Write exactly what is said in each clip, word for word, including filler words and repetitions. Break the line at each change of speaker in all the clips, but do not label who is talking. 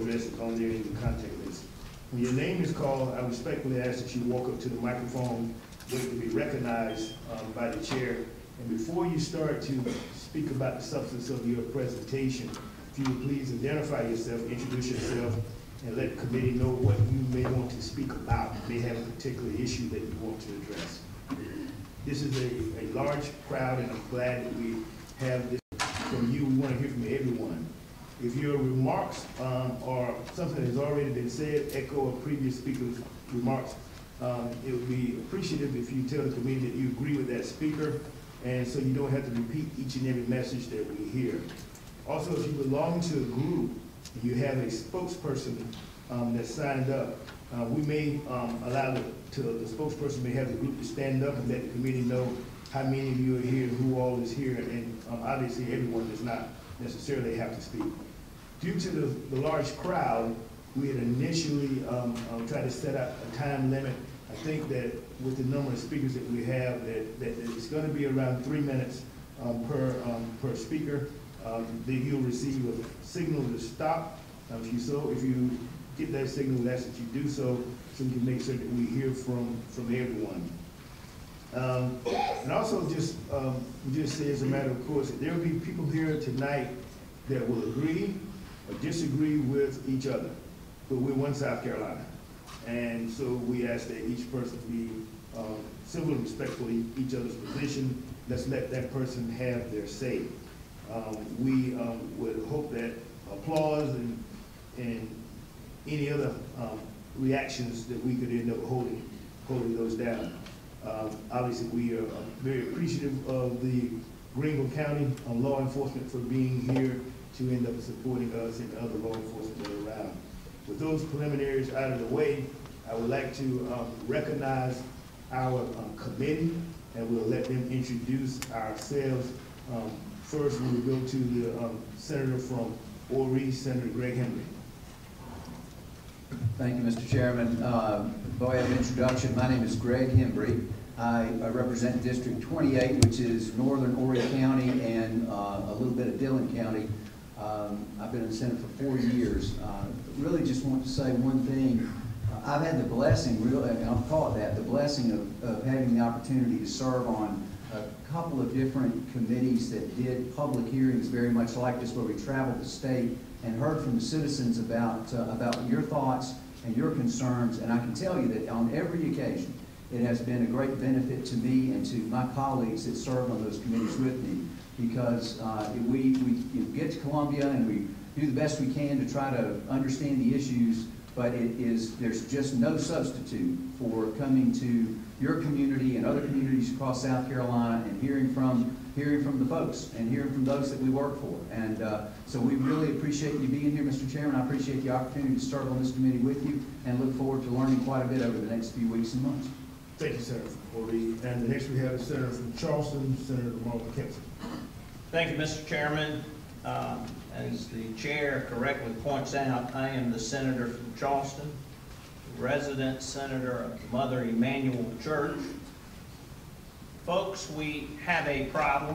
address is on there in the contact list. When your name is called, I respectfully ask that you walk up to the microphone, wait to be recognized um, by the chair. And before you start to speak about the substance of your presentation, if you would please identify yourself, introduce yourself, and let the committee know what you may want to speak about. You may have a particular issue that you want to address. This is a, a large crowd, and I'm glad that we have this from you. We want to hear from everyone. If your remarks um, or something has already been said, echo a previous speaker's remarks, um, it would be appreciative if you tell the committee that you agree with that speaker, and so you don't have to repeat each and every message that we hear. Also, if you belong to a group and you have a spokesperson um, that signed up, uh, we may um, allow the, to, the spokesperson may have the group to stand up and let the committee know how many of you are here and who all is here, and um, obviously everyone does not necessarily have to speak. Due to the, the large crowd, we had initially um, uh, tried to set up a time limit. I think that with the number of speakers that we have, that, that it's going to be around three minutes um, per, um, per speaker. Um, then you'll receive a signal to stop. Um, if you so, if you get that signal, that's that you do so, so we can make sure that we hear from from everyone. Um, and also, just um, just say as a matter of course, there will be people here tonight that will agree or disagree with each other, but we're one South Carolina, and so we ask that each person be um, civil and respectful of each other's position. Let's let that person have their say. Um, we um, would hope that applause and, and any other um, reactions that we could end up holding, holding those down. Um, obviously, we are very appreciative of the Greenville County um, law enforcement for being here to end up supporting us and other law enforcement that are around. With those preliminaries out of the way, I would like to um, recognize our um, committee, and we'll let them introduce ourselves. Um, First, we will go to the um, senator from Horry, Senator Greg Henry.
Thank you, Mister Chairman. Uh, by way of introduction, my name is Greg Hembry. I, I represent District twenty-eight, which is northern Horry County and uh, a little bit of Dillon County. Um, I've been in the Senate for four years. Uh, really just want to say one thing. Uh, I've had the blessing, really, and I'll call it that, the blessing of, of having the opportunity to serve on a couple of different committees that did public hearings very much like this, where we traveled the state and heard from the citizens about, uh, about your thoughts and your concerns. And I can tell you that on every occasion, it has been a great benefit to me and to my colleagues that served on those committees with me, because uh, we, we you know, get to Columbia and we do the best we can to try to understand the issues, but it is, there's just no substitute for coming to your community and other communities across South Carolina and hearing from hearing from the folks and hearing from those that we work for. And uh, so we really appreciate you being here, Mister Chairman. I appreciate the opportunity to serve on this committee with you and look forward to learning quite a bit over the next few weeks and months.
Thank you, Senator from Horry. And the next we have the Senator from Charleston, Senator Marvin Kempson.
Thank you, Mister Chairman. Um, as the chair correctly points out, I am the senator from Charleston, resident senator of Mother Emanuel Church. Folks, we have a problem.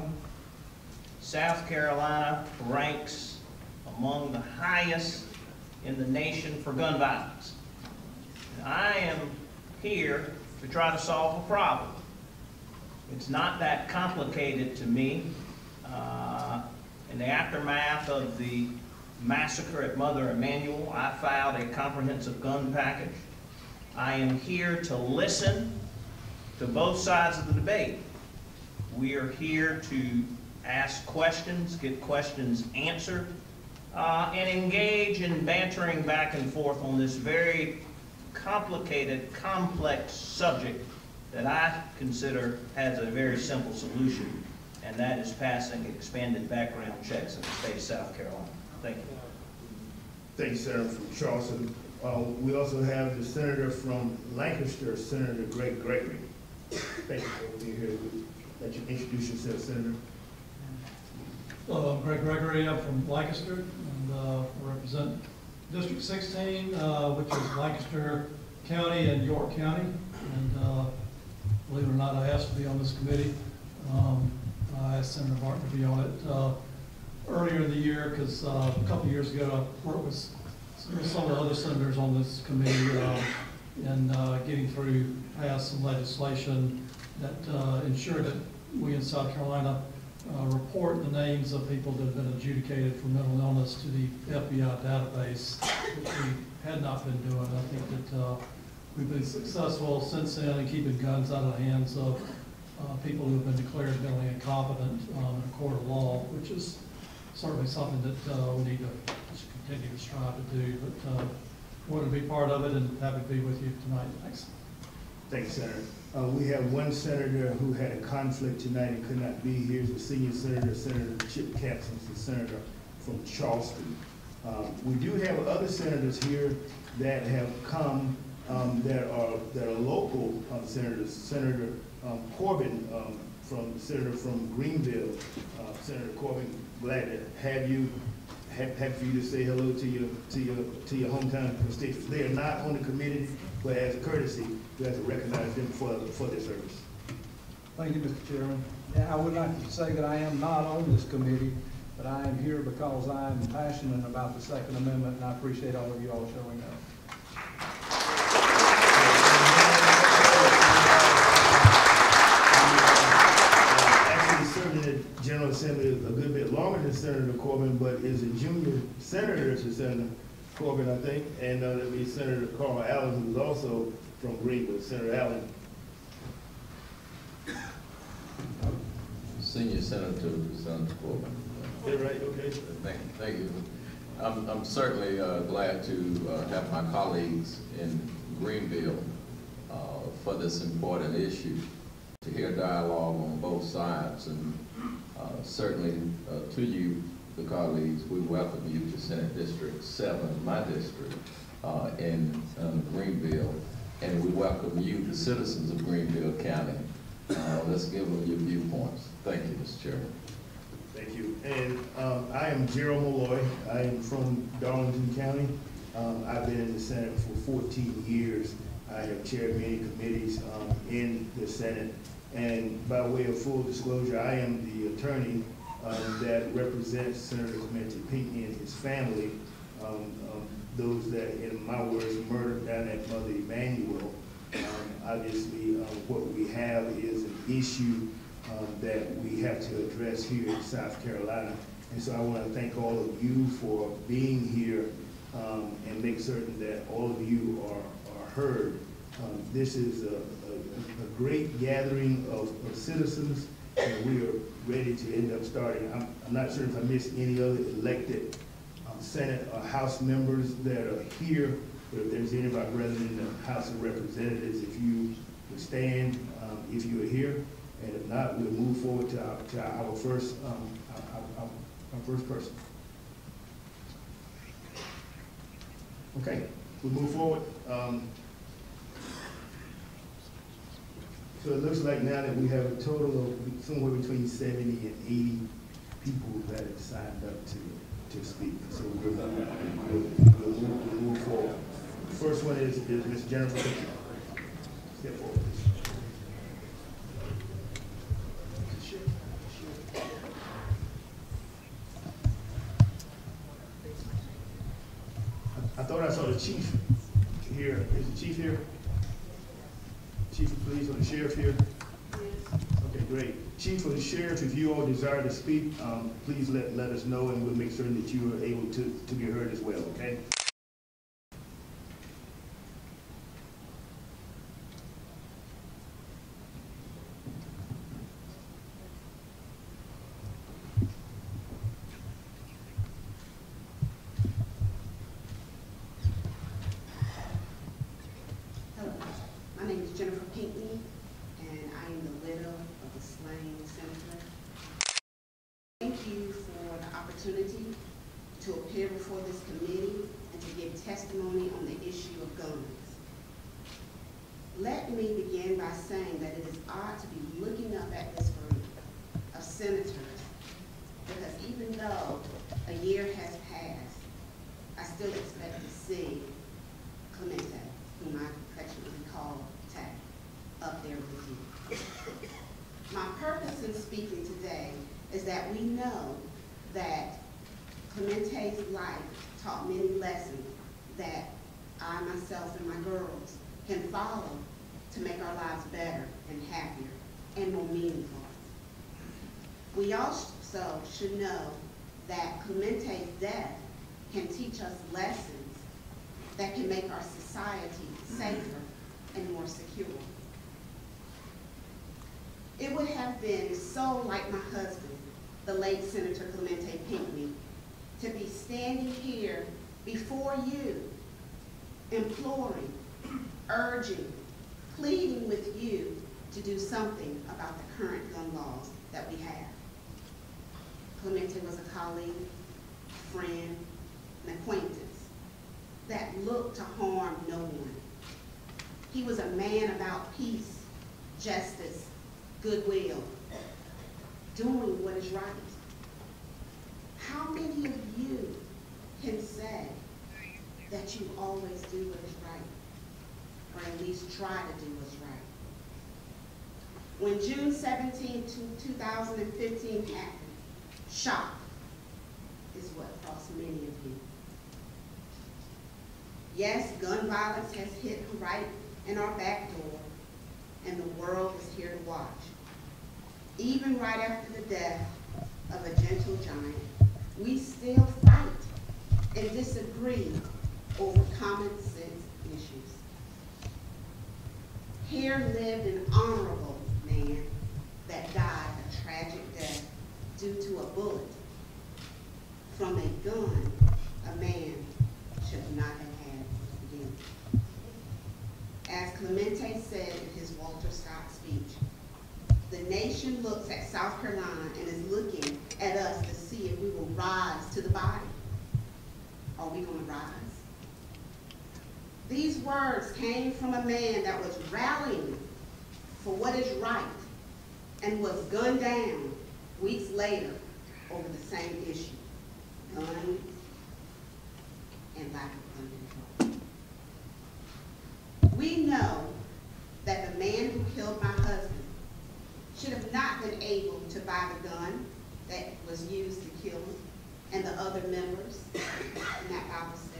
South Carolina ranks among the highest in the nation for gun violence. And I am here to try to solve a problem. It's not that complicated to me. Uh, in the aftermath of the massacre at Mother Emanuel, I filed a comprehensive gun package. I am here to listen to both sides of the debate. We are here to ask questions, get questions answered, uh, and engage in bantering back and forth on this very complicated, complex subject that I consider has a very simple solution, and that is passing expanded background checks in the state of South Carolina. Thank you.
Thank you, Senator from Charleston. Uh, we also have the senator from Lancaster, Senator Greg Gregory. Thank you for being here. Let you introduce yourself, Senator.
Hello, I'm Greg Gregory. I'm from Lancaster, and uh, represent District sixteen, uh, which is Lancaster County and York County. And uh, believe it or not, I asked to be on this committee. Um, I asked Senator Martin to be on it uh, earlier in the year because uh, a couple of years ago I worked with with some of the other senators on this committee uh, in uh, getting through, pass some legislation that uh, ensure that we in South Carolina uh, report the names of people that have been adjudicated for mental illness to the F B I database, which we had not been doing. I think that uh, we've been successful since then in keeping guns out of the hands of uh, people who have been declared mentally incompetent um, in a court of law, which is certainly something that uh, we need to just continue to strive to do. But uh, wanted to be part of it and happy to be with you tonight. Thanks.
Thanks, Senator. Uh, we have one senator who had a conflict tonight and could not be here. He's the senior senator, Senator Chip Katzman, the senator from Charleston. Um, we do have other senators here that have come um, that are that are local um, senators. Senator um, Corbin, um, from senator from Greenville. Uh, Senator Corbin, glad to have you. Happy for you to say hello to your to your to your hometown constituents. They are not on the committee, but as a courtesy, we have to recognize them for for their service.
Thank you, Mister Chairman. Yeah, I would like to say that I am not on this committee, but I am here because I am passionate about the Second Amendment, and I appreciate all of you all showing up.
General Assembly a good bit longer than Senator Corbin, but is a junior senator to Senator Corbin, I think, and uh, there'll be Senator Carl Allen, who's also from Greenwood. Senator Allen.
Senior Senator Senator Corbin.
Is that right? Okay.
Thank, thank you. I'm, I'm certainly uh, glad to uh, have my colleagues in Greenville uh, for this important issue, to hear dialogue on both sides. And Uh, certainly uh, to you, the colleagues, we welcome you to Senate District seven, my district, uh, in um, Greenville, and we welcome you, the citizens of Greenville County. Uh, let's give them your viewpoints. Thank you, Mister Chairman.
Thank you. And um, I am Gerald Malloy. I am from Darlington County. Um, I've been in the Senate for fourteen years. I have chaired many committees um, in the Senate. And by way of full disclosure, I am the attorney um, that represents Senator Clemente Pinckney and his family, um, um, those that, in my words, murdered down at Mother Emanuel. Um, obviously, um, what we have is an issue um, that we have to address here in South Carolina. And so I want to thank all of you for being here um, and make certain that all of you are, are heard. Um, this is a, a, a great gathering of, of citizens, and we are ready to end up starting. I'm, I'm not sure if I missed any other elected um, Senate or House members that are here, but if there's anybody present in the House of Representatives, if you would stand, um, if you are here, and if not, we'll move forward to our, to our first, um, our, our, our first person. Okay, we'll move forward. Um, So it looks like now that we have a total of somewhere between seventy and eighty people that have signed up to, to speak. So we'll, we'll, we'll, move, we'll move forward. The first one is, is Miz Jennifer Pinckney. Step forward, please. I, I thought I saw the chief here. Is the chief here? Chief of Police or the Sheriff here? Yes. Okay, great. Chief or the Sheriff, if you all desire to speak, um, please let, let us know, and we'll make sure that you are able to, to be heard as well, okay?
To appear before this committee and to give testimony on the issue of guns. Let me begin by saying that it is odd to be looking up at this group of senators, because even though a year has passed, I still expect to see Clemente, whom I affectionately call Tay, up there with you. My purpose in speaking today is that we know that Clemente's life taught many lessons that I, myself, and my girls can follow to make our lives better and happier and more meaningful. We also should know that Clemente's death can teach us lessons that can make our society safer and more secure. It would have been so like my husband, the late Senator Clemente Pinckney, to be standing here before you, imploring, urging, pleading with you to do something about the current gun laws that we have. Clemente was a colleague, friend, an acquaintance that looked to harm no one. He was a man about peace, justice, goodwill, doing what is right. How many of you can say that you always do what is right, or at least try to do what's right? When June seventeenth, two thousand fifteen happened, shock is what crossed many of you. Yes, gun violence has hit right in our back door, and the world is here to watch. Even right after the death of a gentle giant, we still fight and disagree over common sense issues. Here lived an honorable man that died a tragic death due to a bullet from a gun a man should not have had to begin. As Clemente said in his Walter Scott speech, the nation looks at South Carolina and is looking at us to see if we will rise to the body. Are we going to rise? These words came from a man that was rallying for what is right and was gunned down weeks later over the same issue, guns and lack of gun control. We know that the man who killed my husband should have not been able to buy the gun that was used to kill him and the other members in that Bible study.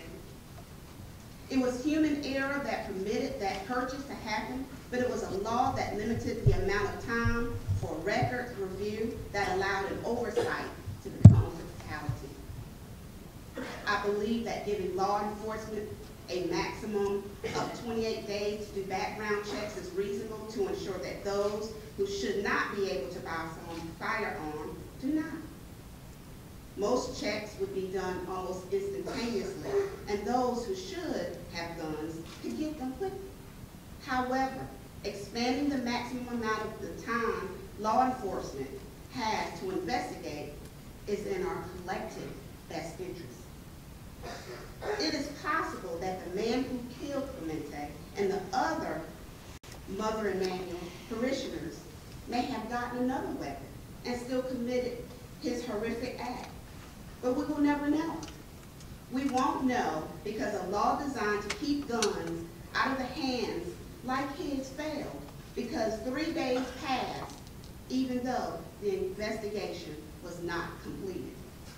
It was human error that permitted that purchase to happen, but it was a law that limited the amount of time for record review that allowed an oversight to become a fatality. I believe that giving law enforcement a maximum of twenty-eight days to do background checks is reasonable to ensure that those who should not be able to buy a firearm do not. Most checks would be done almost instantaneously, and those who should have guns could get them quickly. However, expanding the maximum amount of the time law enforcement has to investigate is in our collective best interest. It is possible that the man who killed Clemente and the other Mother Emanuel parishioners may have gotten another weapon and still committed his horrific act. But we will never know. We won't know because a law designed to keep guns out of the hands like his failed because three days passed even though the investigation was not completed.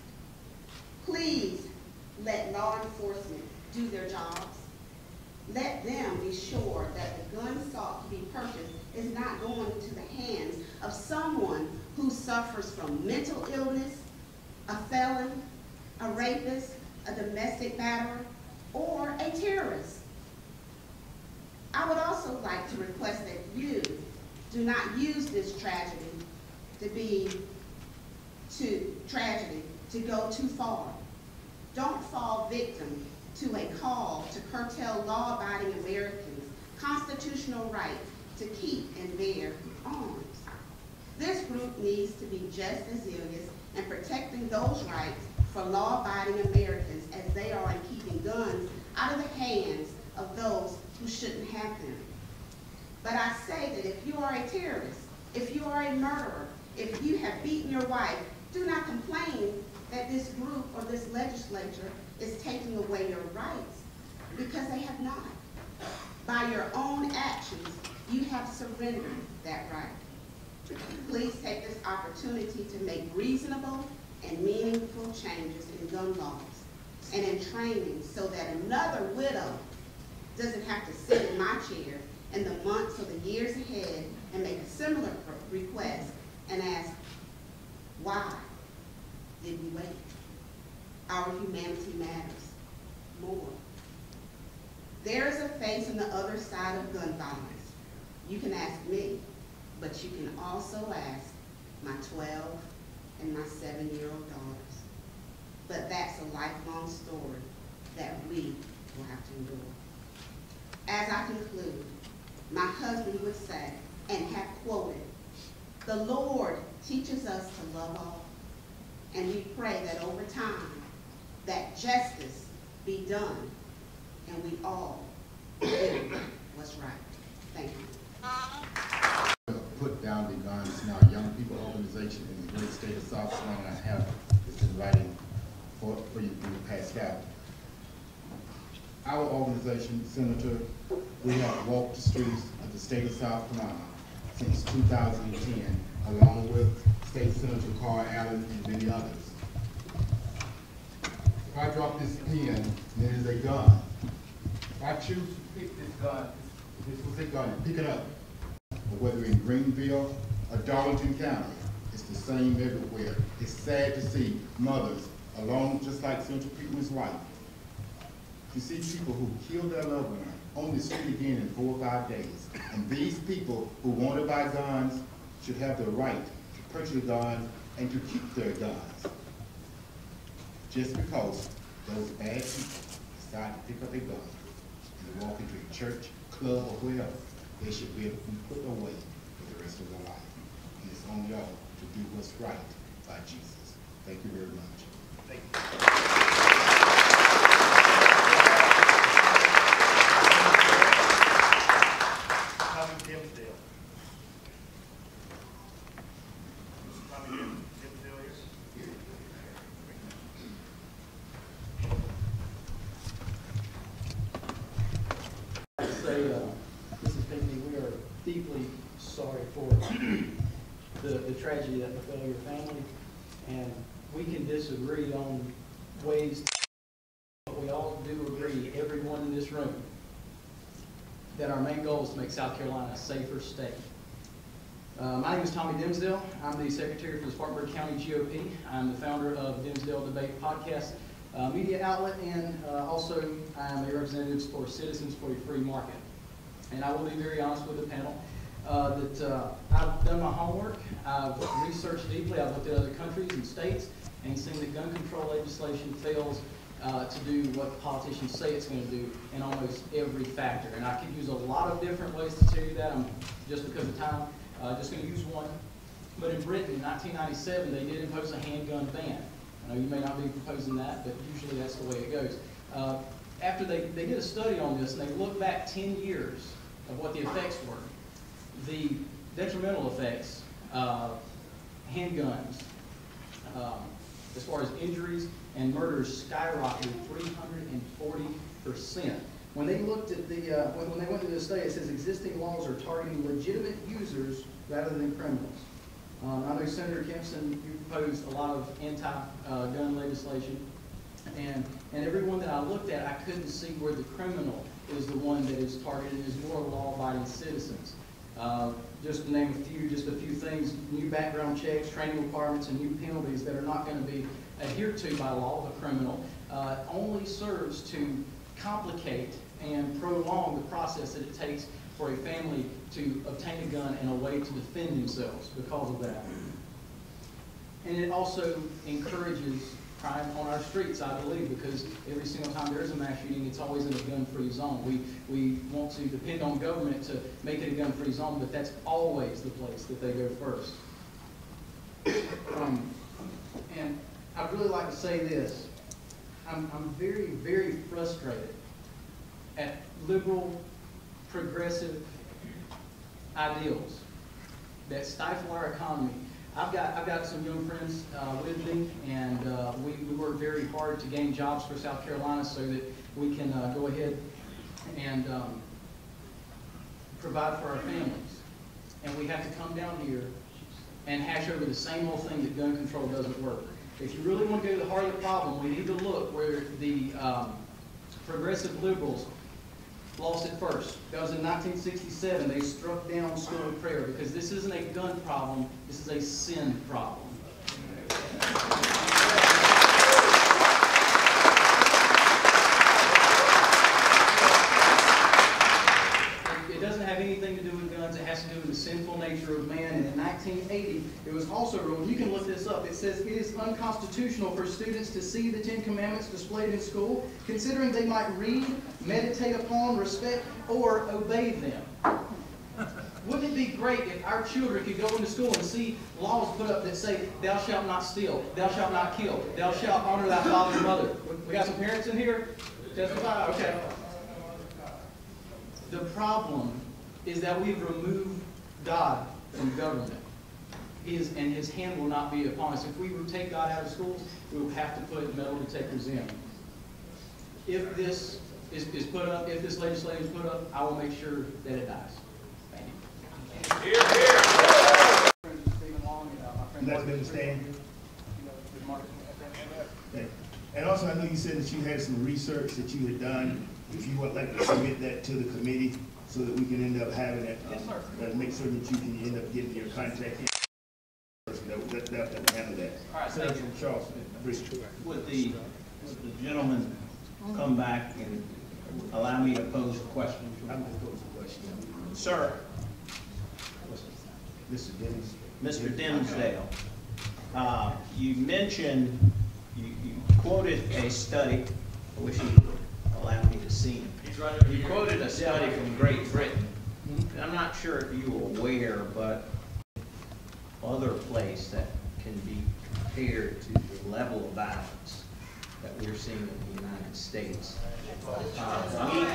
Please let law enforcement do their jobs. Let them be sure that the gun sought to be purchased is not going into the hands of someone who suffers from mental illness, a felon, a rapist, a domestic batterer, or a terrorist. I would also like to request that you do not use this tragedy to be to tragedy to go too far. Don't fall victim to a call to curtail law-abiding Americans' constitutional right to keep and bear arms. This group needs to be just as zealous in protecting those rights for law-abiding Americans as they are in keeping guns out of the hands of those who shouldn't have them. But I say that if you are a terrorist, if you are a murderer, if you have beaten your wife, do not complain that this group or this legislature is taking away your rights, because they have not. By your own actions, you have surrendered that right. Please take this opportunity to make reasonable and meaningful changes in gun laws and in training so that another widow doesn't have to sit in my chair in the months or the years ahead and make a similar request and ask, why did we wait? Our humanity matters more. There is a face on the other side of gun violence. You can ask me, but you can also ask my twelve and my seven-year-old daughters. But that's a lifelong story that we will have to endure. As I conclude, my husband would say, and have quoted, the Lord teaches us to love all, and we pray that over time, that justice be done, and we all do what's right. Thank you.
Put down the guns. Now, Young People Organization in the great state of South Carolina have this in writing for, for you to pass out. Our organization, Senator, we have walked the streets of the state of South Carolina since two thousand ten, along with State Senator Carl Allen and many others. If I drop this pen, and it is a gun. If I choose to pick this gun, this was a gun, and pick it up. But whether in Greenville or Darlington County, it's the same everywhere. It's sad to see mothers alone, just like Senator Pickman's wife. You see people who kill their loved one on the street again in four or five days. And these people who want to buy guns should have the right to purchase a gun and to keep their guns. Just because those bad people decide to pick up a gun and walk into a church, club, or wherever, they should be able to be put away for the rest of their life. And it's on y'all to do what's right by Jesus. Thank you very much.
Thank you. Tommy Dimsdale. Tommy Dimsdale here.
I'd say, uh, Missus Pinckney, we are deeply sorry for the, the tragedy that befell your family, and we can disagree on ways, but we all do agree, everyone in this room, that our main goal is to make South Carolina a safer state. Uh, my name is Tommy Dimsdale. I'm the secretary for the Spartanburg County G O P. I'm the founder of Dimsdale Debate Podcast uh, media outlet, and uh, also I'm a representative for Citizens for a Free Market. And I will be very honest with the panel uh, that uh, I've done my homework. I've researched deeply. I've looked at other countries and states and seen that gun control legislation fails uh, to do what politicians say it's going to do in almost every factor. And I could use a lot of different ways to tell you that. I'm, just because of time, uh, just going to use one. But in Britain, in nineteen ninety-seven, they did impose a handgun ban. I know you may not be proposing that, but usually that's the way it goes. Uh, after they, they did a study on this, and they looked back ten years of what the effects were, the detrimental effects of handguns, um, as far as injuries and murders, skyrocketed three hundred forty percent. When they looked at the, uh, when, when they went to the study, it says existing laws are targeting legitimate users rather than criminals. Um, I know Senator Kempson, you proposed a lot of anti-gun uh, legislation, and, and every one that I looked at, I couldn't see where the criminal is the one that is targeted, is more law-abiding citizens. Uh, just to name a few, just a few things, new background checks, training requirements, and new penalties that are not going to be adhered to by law of a criminal, uh, only serves to complicate and prolong the process that it takes for a family to obtain a gun and a way to defend themselves because of that. And it also encourages crime on our streets, I believe, because every single time there is a mass shooting, it's always in a gun-free zone. We, we want to depend on government to make it a gun-free zone, but that's always the place that they go first. Um, and I'd really like to say this. I'm, I'm very, very frustrated at liberal, progressive ideals that stifle our economy. I've got, I've got some young friends uh, with me, and uh, we, we work very hard to gain jobs for South Carolina so that we can uh, go ahead and um, provide for our families. And we have to come down here and hash over the same old thing that gun control doesn't work. If you really want to go to the heart of the problem, we need to look where the um, progressive liberals lost it first. That was in nineteen sixty-seven. They struck down school prayer because this isn't a gun problem. This is a sin problem. It doesn't have anything to do with guns. It has to do with the sinful nature of man. And in nineteen eighty, it was also ruled, you can look this up, it says it is unconstitutional for students to see the Ten Commandments displayed in school, considering they might read, meditate upon, respect, or obey them. Wouldn't it be great if our children could go into school and see laws put up that say, thou shalt not steal, thou shalt not kill, thou shalt honor thy father and mother? We got some parents in here? Testify? Okay. The problem is that we've removed God from government. His, and His hand will not be upon us. If we would take God out of schools, we will have to put metal detectors in. If this is, is put up, if this legislation is put up, I will make sure that it dies. Thank you. Here, here.
You guys been staying? Okay. And also, I know you said that you had some research that you had done. If you would like to submit that to the committee so that we can end up having it, um,
Yes, sir.
uh, make sure that you can end up getting your contact in. That, that, that, that will handle that.
All right, thank you.
Charles, briefly.
Would the, would the gentleman come back and allow me to pose a question?
I'm going to pose a question.
Sir,
Mister Dennis.
Mister Dimsdale, uh, you mentioned, you, you quoted a study, I wish you would allow me to see it. You quoted a study from Great Britain. And I'm not sure if you were aware, but other place that can be compared to the level of violence that we're seeing in the United States. Uh, we,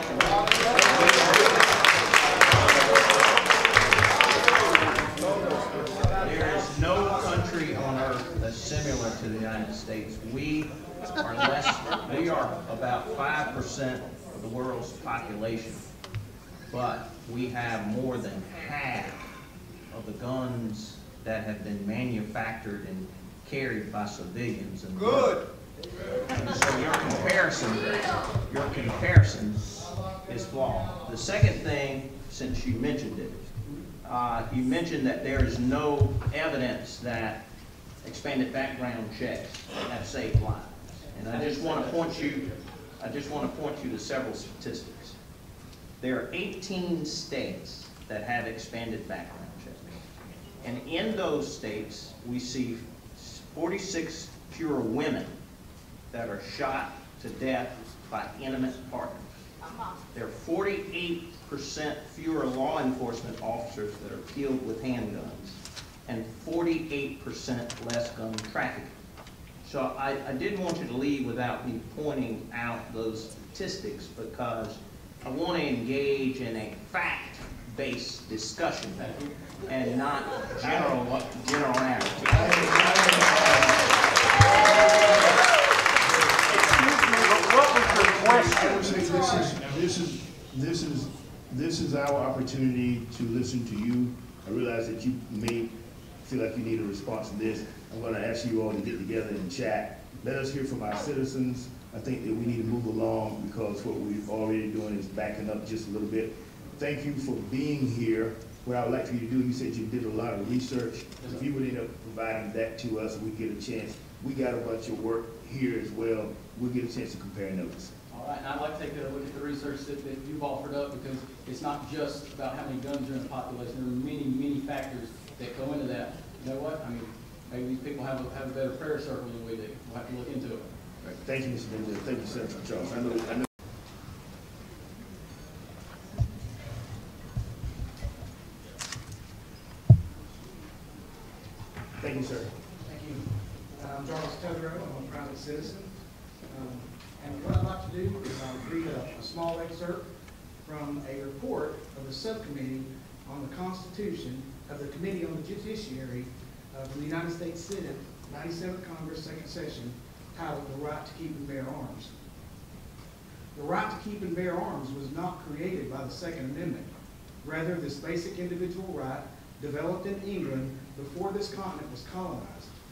there is no country on earth that's similar to the United States. We are less, we are about five percent of the world's population, but we have more than half of the guns that have been manufactured and carried by civilians. And good. And so your comparison, your comparison is flawed. The second thing, since you mentioned it, uh, you mentioned that there is no evidence that expanded background checks have saved lives. And I just want to point you, I just want to point you to several statistics. There are eighteen states that have expanded background checks. And in those states, we see forty-six fewer women that are shot to death by intimate partners. There are forty-eight percent fewer law enforcement officers that are killed with handguns, and forty-eight percent less gun trafficking. So I, I didn't want you to leave without me pointing out those statistics, because I want to engage in a fact-based discussion and not general generality. What was your question?
I would say this is, this is, this is, this is our opportunity to listen to you. I realize that you may feel like you need a response to this. I'm going to ask you all to get together and chat. Let us hear from our citizens. I think that we need to move along, because what we're already doing is backing up just a little bit. Thank you for being here. What I would like for you to do, you said you did a lot of research. If you would end up providing that to us, we get a chance. We got a bunch of work here as well. We'll get a chance to compare notes.
All right, and I'd like to take a look at the research that, that you've offered up, because it's not just about how many guns are in the population. There are many, many factors that go into that. You know what? I mean, maybe these people have a, have a better prayer circle than we do. We'll have to look into it.
All right. Thank you, Mister Denzel. Thank you, Senator Charles. I know, I know. Thank you, sir.
Thank you. I'm Charles Todrow. I'm a private citizen. Um, and what I'd like to do is uh, read a, a small excerpt from a report of the subcommittee on the Constitution of the Committee on the Judiciary uh, from the United States Senate, ninety-seventh Congress, second session, titled "The Right to Keep and Bear Arms." The right to keep and bear arms was not created by the Second Amendment. Rather, this basic individual right developed in England before this continent was colonized.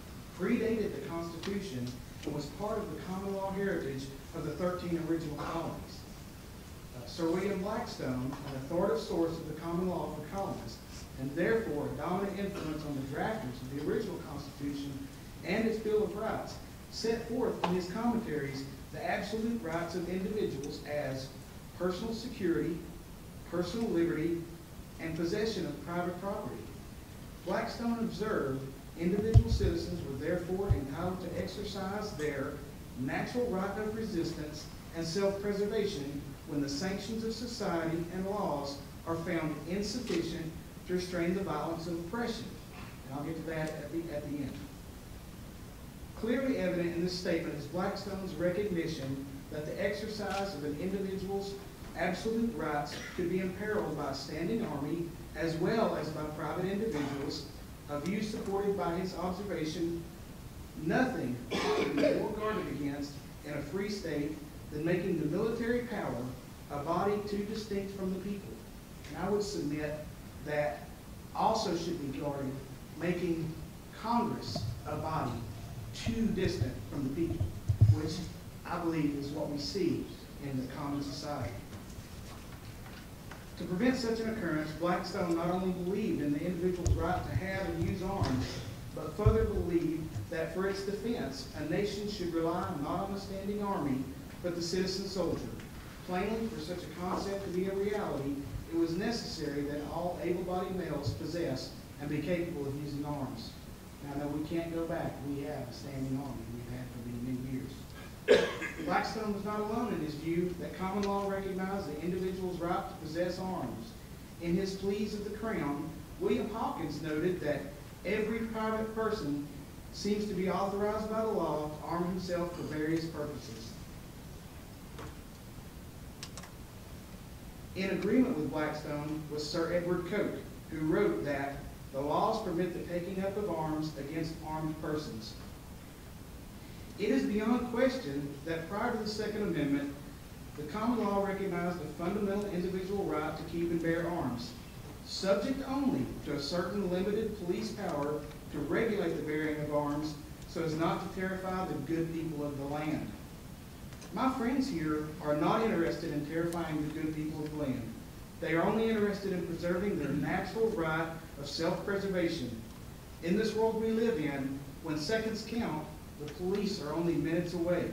predated the Constitution and was part of the common law heritage of the thirteen original colonies. Uh, Sir William Blackstone, an authoritative source of the common law for colonists, and therefore a dominant influence on the drafters of the original Constitution and its Bill of Rights, set forth in his commentaries the absolute rights of individuals as personal security, personal liberty, and possession of private property. Blackstone observed individual citizens were therefore entitled to exercise their natural right of resistance and self-preservation when the sanctions of society and laws are found insufficient to restrain the violence of oppression. And I'll get to that at the, at the end. Clearly evident in this statement is Blackstone's recognition that the exercise of an individual's absolute rights could be imperiled by a standing army as well as by private individuals, a view supported by his observation. Nothing could be more guarded against in a free state than making the military power a body too distinct from the people. And I would submit that also should be guarded, making Congress a body too distant from the people, which I believe is what we see in the common society. To prevent such an occurrence, Blackstone not only believed in the individual's right to have and use arms, but further believed that for its defense, a nation should rely not on a standing army, but the citizen soldier. Plainly, for such a concept to be a reality, it was necessary that all able-bodied males possess and be capable of using arms. Now, no, we can't go back. We have a standing army we've had for many, many years. Blackstone was not alone in his view that common law recognized the individual's right to possess arms. In his Pleas of the Crown, William Hawkins noted that every private person seems to be authorized by the law to arm himself for various purposes. In agreement with Blackstone was Sir Edward Coke, who wrote that the laws permit the taking up of arms against armed persons. It is beyond question that prior to the Second Amendment, the common law recognized the fundamental individual right to keep and bear arms, subject only to a certain limited police power to regulate the bearing of arms so as not to terrify the good people of the land. My friends here are not interested in terrifying the good people of the land. They are only interested in preserving their natural right of self-preservation. In this world we live in, when seconds count, the police are only minutes away.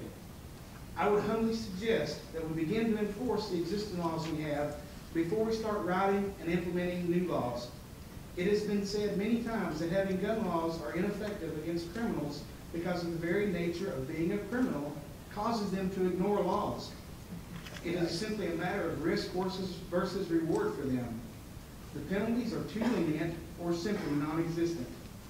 I would humbly suggest that we begin to enforce the existing laws we have before we start writing and implementing new laws. It has been said many times that having gun laws are ineffective against criminals because of the very nature of being a criminal causes them to ignore laws. It is simply a matter of risk versus, versus reward for them. The penalties are too lenient or simply non-existent.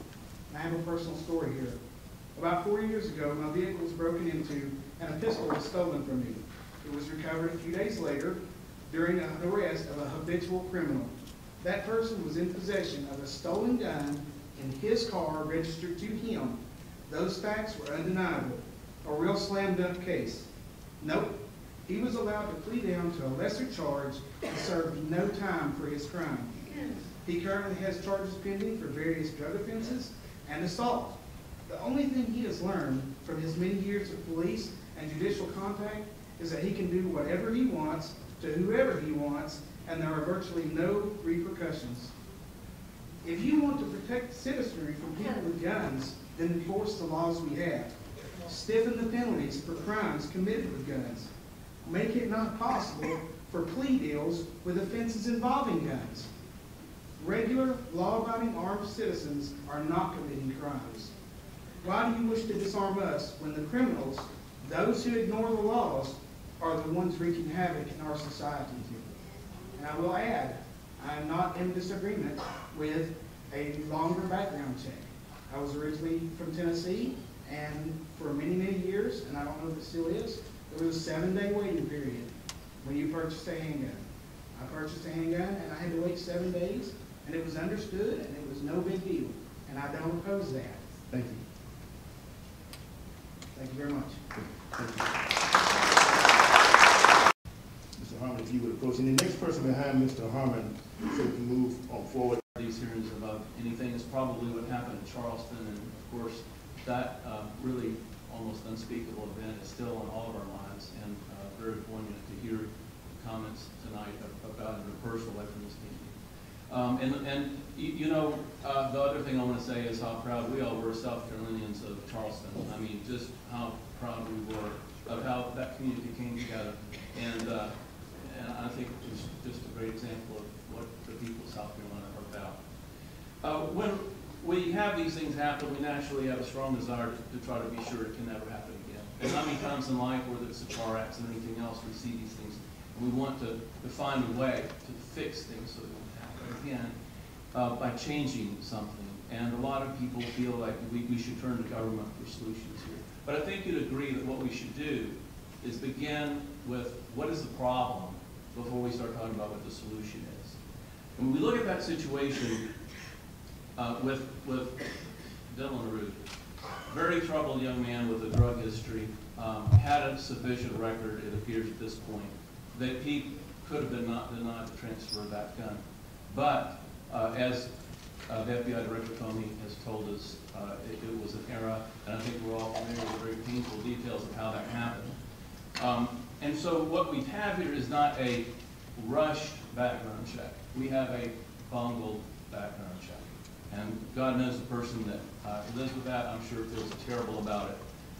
I have a personal story here. About four years ago, my vehicle was broken into and a pistol was stolen from me. It was recovered a few days later during an arrest of a habitual criminal. That person was in possession of a stolen gun in his car registered to him. Those facts were undeniable. A real slam dunk case. Nope. He was allowed to plead down to a lesser charge and served no time for his crime. He currently has charges pending for various drug offenses and assault. The only thing he has learned from his many years of police and judicial contact is that he can do whatever he wants to whoever he wants, and there are virtually no repercussions. If you want to protect citizenry from people with guns, then enforce the laws we have. Stiffen the penalties for crimes committed with guns. Make it not possible for plea deals with offenses involving guns. Regular, law-abiding armed citizens are not committing crimes. Why do you wish to disarm us when the criminals, those who ignore the laws, are the ones wreaking havoc in our society? And I will add, I am not in disagreement with a longer background check. I was originally from Tennessee, and for many, many years, and I don't know if it still is, there was a seven-day waiting period when you purchased a handgun. I purchased a handgun, and I had to wait seven days, and it was understood, and it was no big deal. And I don't oppose that.
Thank you.
Thank you very much.
Thank you. Mister Harmon, if you would approach, and the next person behind Mister Harmon, so we can move on forward.
These hearings about anything is probably what happened in Charleston, and of course, that uh, really almost unspeakable event is still on all of our minds, and uh, very poignant to hear comments tonight about it in a personal way from this community. Um, and, and you, you know, uh, the other thing I want to say is how proud we all were, South Carolinians of Charleston. I mean, just how proud we were of how that community came together. And, uh, and I think it's just a great example of what the people of South Carolina are about. Uh, when we have these things happen, we naturally have a strong desire to, to try to be sure it can never happen again. And how many times in life, whether it's a car accident or anything else, we see these things, and we want to, to find a way to fix things so they won't happen again uh, by changing something. And a lot of people feel like we, we should turn to government for solutions here. But I think you'd agree that what we should do is begin with what is the problem before we start talking about what the solution is. And when we look at that situation uh, with, with Dylan Ruth, very troubled young man with a drug history, um, had a sufficient record, it appears at this point, that he could have been not denied the transfer of that gun. But uh, as uh, the F B I Director Comey has told us, uh, it, it was an error, and I think we're all familiar with the very painful details of how that happened. Um, and so what we have here is not a rushed background check. We have a bungled background check. And God knows the person that uh, lives with that, I'm sure feels terrible about it.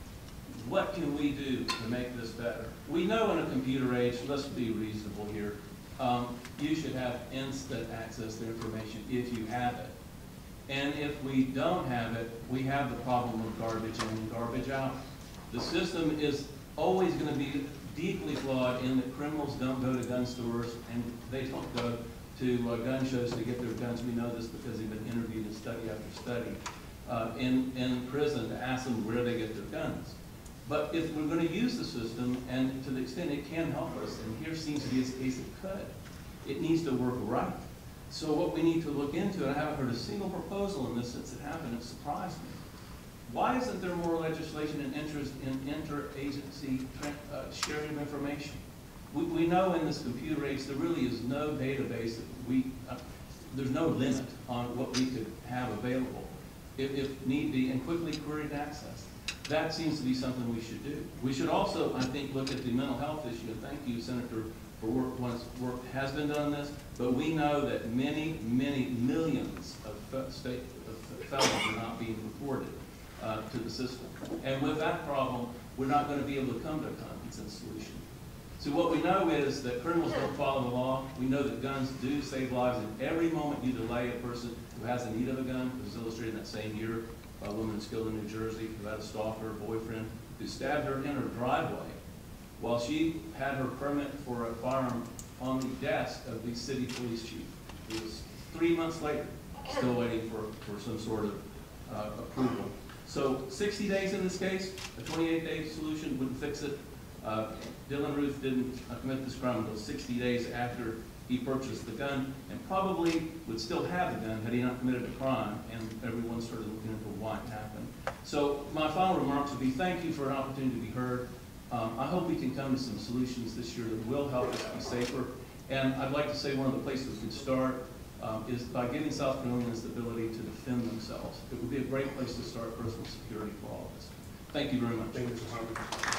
What can we do to make this better? We know in a computer age, let's be reasonable here, um, you should have instant access to information if you have it. And if we don't have it, we have the problem of garbage in and garbage out. The system is always going to be deeply flawed in that criminals don't go to gun stores and they don't go to uh, gun shows to get their guns. We know this because they've been interviewed in study after study uh, in, in prison to ask them where they get their guns. But if we're going to use the system, and to the extent it can help us, and here seems to be a case it could, it needs to work right. So what we need to look into, and I haven't heard a single proposal in this since it happened, it surprised me. Why isn't there more legislation and interest in interagency uh, sharing of information? We, we know in this computer age there really is no database that we, uh, there's no limit on what we could have available if, if need be, and quickly queried access. That seems to be something we should do. We should also, I think, look at the mental health issue, and thank you, Senator, for work, once work has been done on this, but we know that many, many millions of state of felons are not being reported uh, to the system. And with that problem, we're not going to be able to come to a common sense solution. So what we know is that criminals don't follow the law. We know that guns do save lives, and every moment you delay a person who has a need of a gun, it was illustrated in that same year, a woman in Skilden, New Jersey, who had a stalker, boyfriend, who stabbed her in her driveway while she had her permit for a firearm on the desk of the city police chief. It was three months later, still waiting for, for some sort of uh, approval. So sixty days in this case, a twenty-eight day solution wouldn't fix it. Uh, Dylan Ruth didn't uh, commit this crime until sixty days after he purchased the gun, and probably would still have the gun had he not committed a crime, and everyone started looking into why it happened. So my final remarks would be thank you for an opportunity to be heard. Um, I hope we can come to some solutions this year that will help us be safer. And I'd like to say one of the places we can start um, is by giving South Carolinians the ability to defend themselves. It would be a great place to start personal security for all of us. Thank you very much.
Thank you, Mister Humphrey.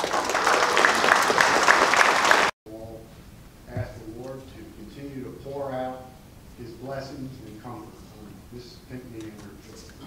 Ask the Lord to continue to pour out his blessings and comfort on this picnic and her children.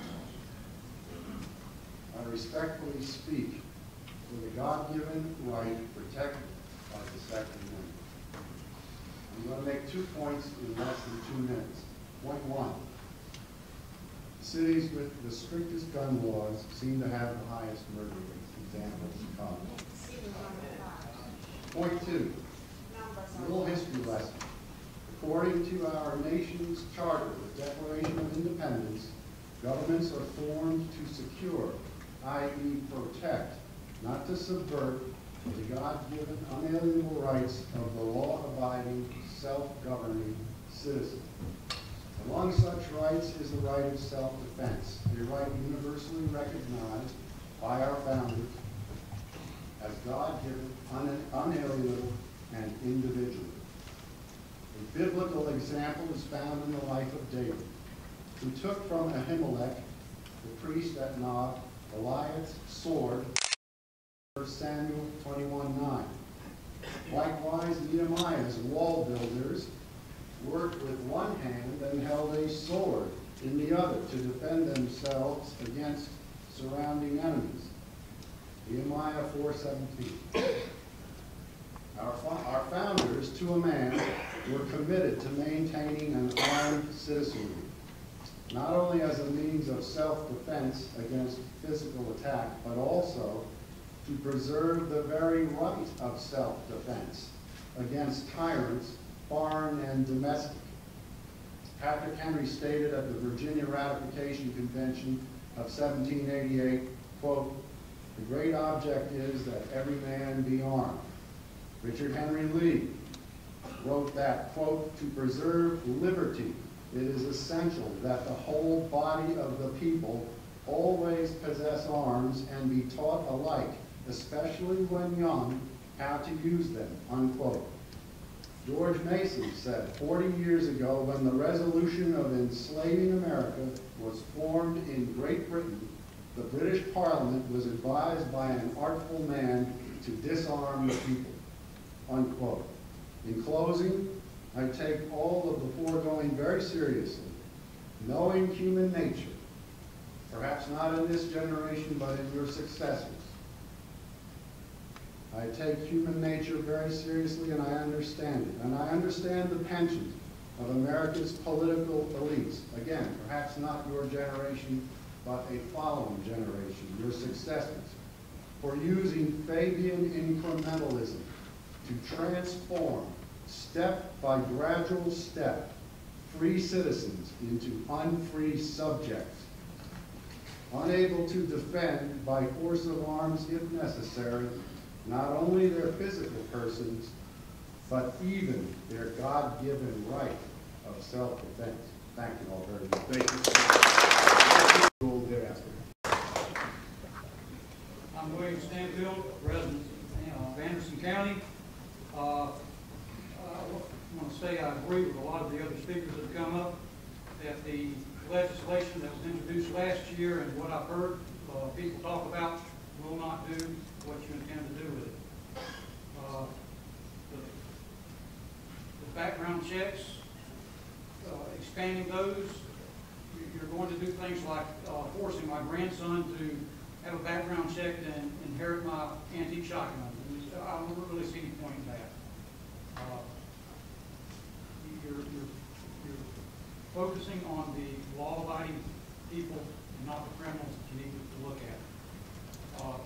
I respectfully speak for the God-given right protected by the Second Amendment. I'm going to make two points in less than two minutes. Point one, cities with the strictest gun laws seem to have the highest murder rates. Example, Chicago. Point two, a little history lesson. According to our nation's charter, the Declaration of Independence, governments are formed to secure, that is protect, not to subvert, the God-given unalienable rights of the law-abiding, self-governing citizen. Among such rights is the right of self-defense, a right universally recognized by our founders as God-given, un unalienable, and individual. A biblical example is found in the life of David, who took from Ahimelech, the priest at Nob, Goliath First Samuel twenty-one nine. Likewise, Nehemiah's wall builders worked with one hand and held a sword in the other to defend themselves against surrounding enemies. Nehemiah four seventeen. Our, our founders, to a man, were committed to maintaining an armed citizenry, not only as a means of self-defense against physical attack, but also to preserve the very right of self-defense against tyrants, foreign and domestic. Patrick Henry stated at the Virginia Ratification Convention of seventeen eighty-eight, quote, "The great object is that every man be armed." Richard Henry Lee wrote that, quote, "To preserve liberty, it is essential that the whole body of the people always possess arms and be taught alike, especially when young, how to use them," unquote. George Mason said forty years ago, when the resolution of enslaving America was formed in Great Britain, the British Parliament was advised by an artful man to disarm the people, unquote. In closing, I take all of the foregoing very seriously, knowing human nature, perhaps not in this generation, but in your successors. I take human nature very seriously, and I understand it. And I understand the penchant of America's political elites. Again, perhaps not your generation, but a following generation, your successors, for using Fabian incrementalism to transform, step by gradual step, free citizens into unfree subjects, unable to defend by force of arms if necessary, not only their physical persons, but even their God-given right of self-defense. Thank you all very much.
Thank you. Thereafter.
I'm William Stanfield, resident of Anderson County. Uh, I want to say I agree with a lot of the other speakers that have come up, that the legislation that was introduced last year and what I've heard uh, people talk about will not do what you intend to do with it. Uh, the, the background checks, uh, expanding those, you're going to do things like uh, forcing my grandson to have a background check and inherit my antique shotgun. I don't really see any point in that. Uh, you're, you're, you're focusing on the law-abiding people and not the criminals that you need to look at. Uh,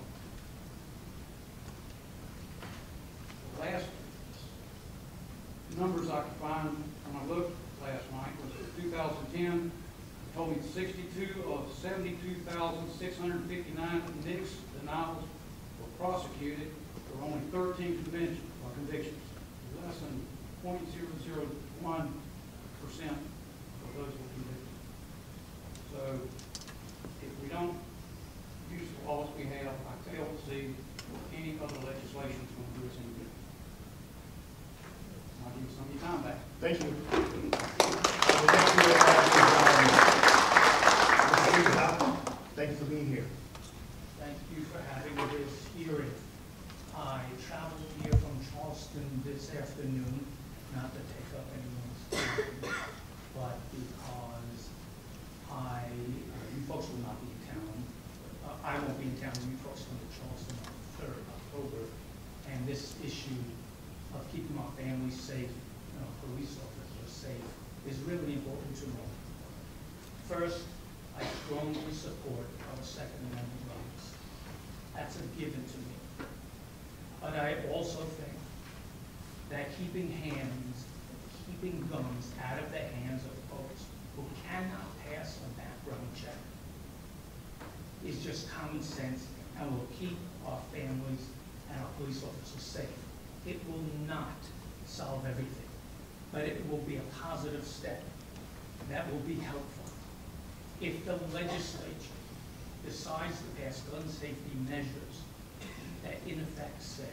the last numbers I could find when I looked last night was two thousand ten. Told me sixty-two of seventy-two thousand six hundred fifty-nine NICS denials were prosecuted. There were only thirteen convictions, or convictions, less than zero point zero zero one percent of those were convicted. So if we don't use the laws we have, I fail to see any other legislation is going to do us any good. I'll give you some of your time back.
Thank you. Uh, the next speaker is, um, Mister Howe. Thank you for being here.
Thank you for having this hearing. I traveled here from Charleston this afternoon, not to take up anyone's time, but because I, uh, you folks will not be in town. Uh, I won't be in town. You folks come to Charleston on the third of October, and this issue of keeping our families safe, you know, police officers safe, is really important to me. First, I strongly support our Second Amendment rights. That's a given to me. But I also think that keeping hands, keeping guns out of the hands of folks who cannot pass a background check is just common sense and will keep our families and our police officers safe. It will not solve everything, but it will be a positive step that will be helpful. If the legislature decides to pass gun safety measures that in effect say,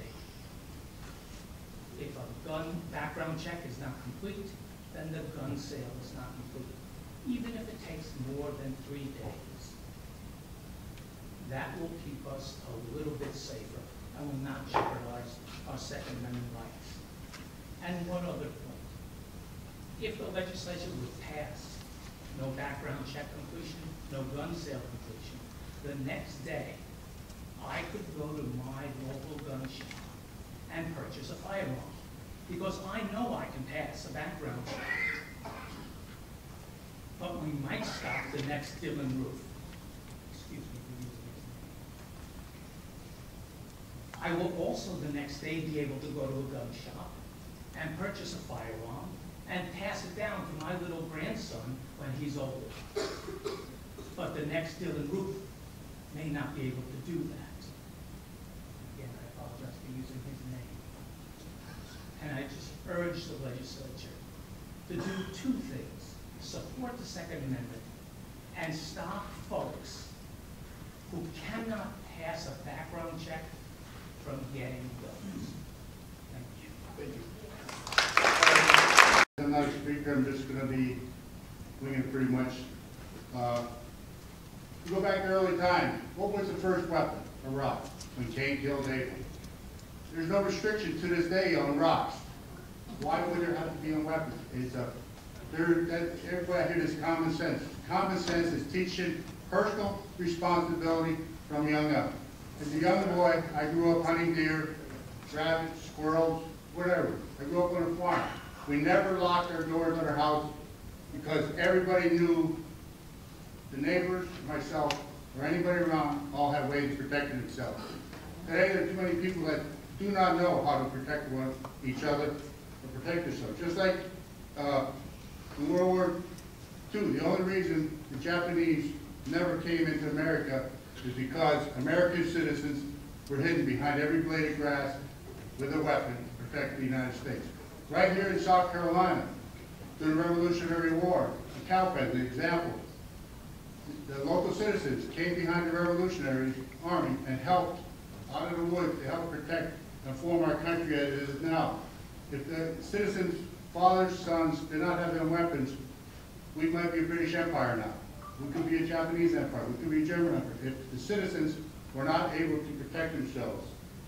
if a gun background check is not complete, then the gun sale is not complete, even if it takes more than three days. That will keep us a little bit safer and will not jeopardize our Second Amendment rights. And one other point. If the legislation was passed, no background check completion, no gun sale completion, the next day, I could go to my local gun shop and purchase a firearm, because I know I can pass a background check. But we might stop the next Dylan Roof. Excuse me for using his name. I will also the next day be able to go to a gun shop and purchase a firearm and pass it down to my little grandson when he's older. But the next Dylan Roof may not be able to do that. Again, I apologize for using his name. And I just urge the legislature to do two things: support the Second Amendment and stop folks who cannot pass a background check from getting guns. Thank you.
Thank you.
I'm not a speaker, I'm just going to be winging it pretty much. Uh, go back to early times. What was the first weapon? A rock, when Cain killed Abel. There's no restriction to this day on rocks. Why would there have to be on weapons? It's a, there, that, everybody here is common sense. Common sense is teaching personal responsibility from young up. As a young boy, I grew up hunting deer, rabbits, squirrels, whatever. I grew up on a farm. We never locked our doors on our house because everybody knew, the neighbors, myself, or anybody around all have ways of protecting themselves. Today there are too many people that do not know how to protect one, each other or protect themselves. Just like uh, in World War Two, the only reason the Japanese never came into America is because American citizens were hidden behind every blade of grass with a weapon to protect the United States. Right here in South Carolina, during the Revolutionary War, a Cowpens, an example. The local citizens came behind the Revolutionary Army and helped out of the woods to help protect and form our country as it is now. If the citizens, fathers, sons, did not have their weapons, we might be a British Empire now. We could be a Japanese Empire. We could be a German Empire. If the citizens were not able to protect themselves.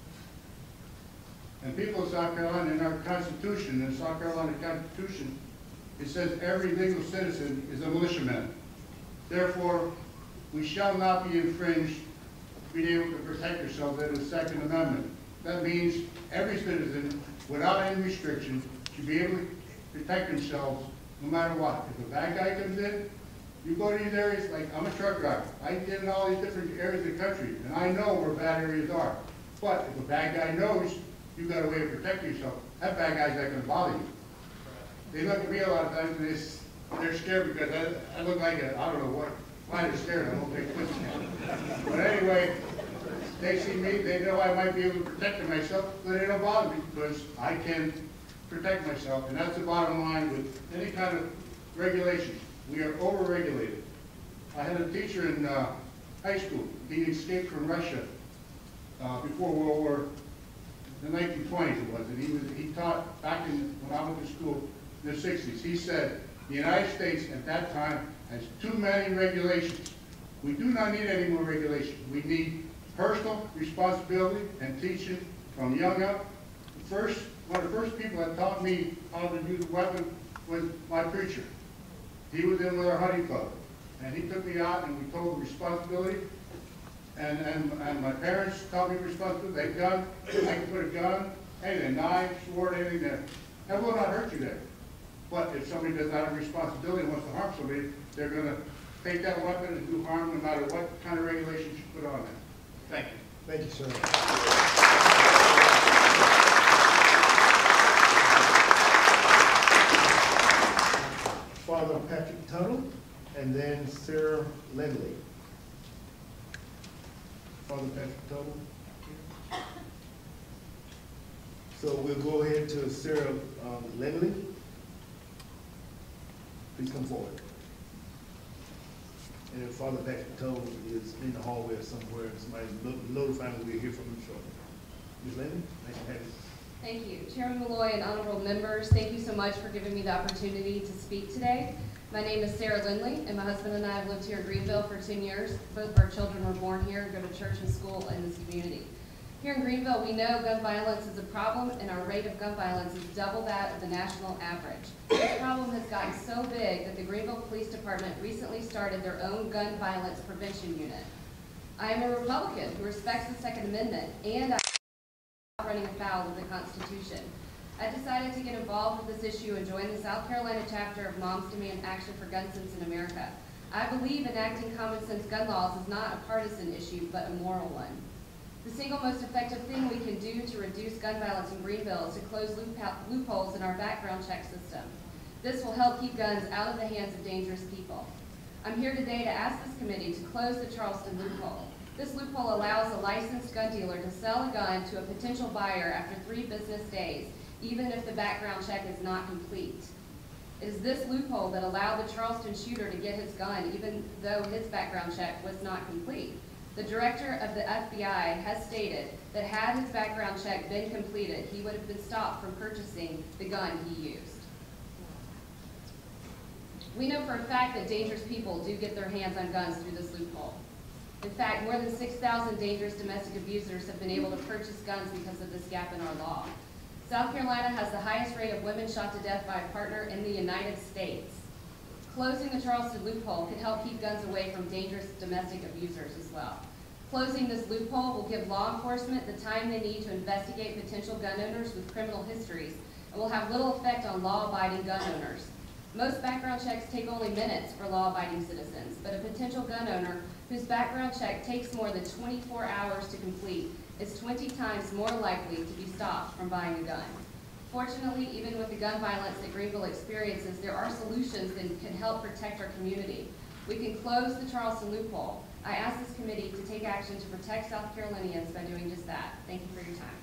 And people of South Carolina, in our Constitution, in the South Carolina Constitution, it says every legal citizen is a militiaman. Therefore, we shall not be infringed being able to protect ourselves under the Second Amendment. That means every citizen, without any restriction, should be able to protect themselves no matter what. If a bad guy comes in, you go to these areas, like I'm a truck driver. I get in all these different areas of the country, and I know where bad areas are. But if a bad guy knows you've got a way to protect yourself, that bad guy's not going to bother you. They look at me a lot of times and they, they're scared because I, I look like a, I don't know what, why they're scared, I don't take quick But anyway, they see me, they know I might be able to protect myself, so they don't bother me because I can protect myself. And that's the bottom line with any kind of regulations. We are over-regulated. I had a teacher in uh, high school. He escaped from Russia uh, before World War, the nineteen twenties it was, and he was he taught back in when I went to school in the sixties. He said the United States at that time has too many regulations. We do not need any more regulations. We need personal responsibility and teaching from young up. The first, one of the first people that taught me how to use a weapon was my preacher. He was in with our hunting club, and he took me out and we told the responsibility. And, and, and my parents taught me responsibility. They gun, I can put a gun, anything, knife, sword, anything there. That will not hurt you there. But if somebody does not have responsibility and wants to harm somebody, they're going to take that weapon and do harm no matter what kind of regulations you put on it. Thank you.
Thank you, sir. Father Patrick Tuttle, and then Sarah Lindley. Father Patrick Tuttle. So we'll go ahead to Sarah um, Lindley. Please come forward. And then Father Patrick Tuttle is in the hallway or somewhere, and somebody's notifying me we'll hear from him shortly. Miz Lindley, nice to have you.
Thank you. Chairman Malloy and honorable members, thank you so much for giving me the opportunity to speak today. My name is Sarah Lindley, and my husband and I have lived here in Greenville for ten years. Both of our children were born here and go to church and school in this community. Here in Greenville, we know gun violence is a problem, and our rate of gun violence is double that of the national average. This problem has gotten so big that the Greenville Police Department recently started their own gun violence prevention unit. I am a Republican who respects the Second Amendment, and I am running afoul of the Constitution. I decided to get involved with this issue and join the South Carolina chapter of Moms Demand Action for Gun Sense in America. I believe enacting common sense gun laws is not a partisan issue, but a moral one. The single most effective thing we can do to reduce gun violence in Greenville is to close loop loopholes in our background check system. This will help keep guns out of the hands of dangerous people. I'm here today to ask this committee to close the Charleston loophole. This loophole allows a licensed gun dealer to sell a gun to a potential buyer after three business days, even if the background check is not complete. It is this loophole that allowed the Charleston shooter to get his gun even though his background check was not complete. The director of the F B I has stated that had his background check been completed, he would have been stopped from purchasing the gun he used. We know for a fact that dangerous people do get their hands on guns through this loophole. In fact, more than six thousand dangerous domestic abusers have been able to purchase guns because of this gap in our law. South Carolina has the highest rate of women shot to death by a partner in the United States. Closing the Charleston loophole could help keep guns away from dangerous domestic abusers as well. Closing this loophole will give law enforcement the time they need to investigate potential gun owners with criminal histories and will have little effect on law-abiding gun owners. Most background checks take only minutes for law-abiding citizens, but a potential gun owner whose background check takes more than twenty-four hours to complete is twenty times more likely to be stopped from buying a gun. Fortunately, even with the gun violence that Greenville experiences, there are solutions that can help protect our community. We can close the Charleston loophole. I ask this committee to take action to protect South Carolinians by doing just that. Thank you for your time.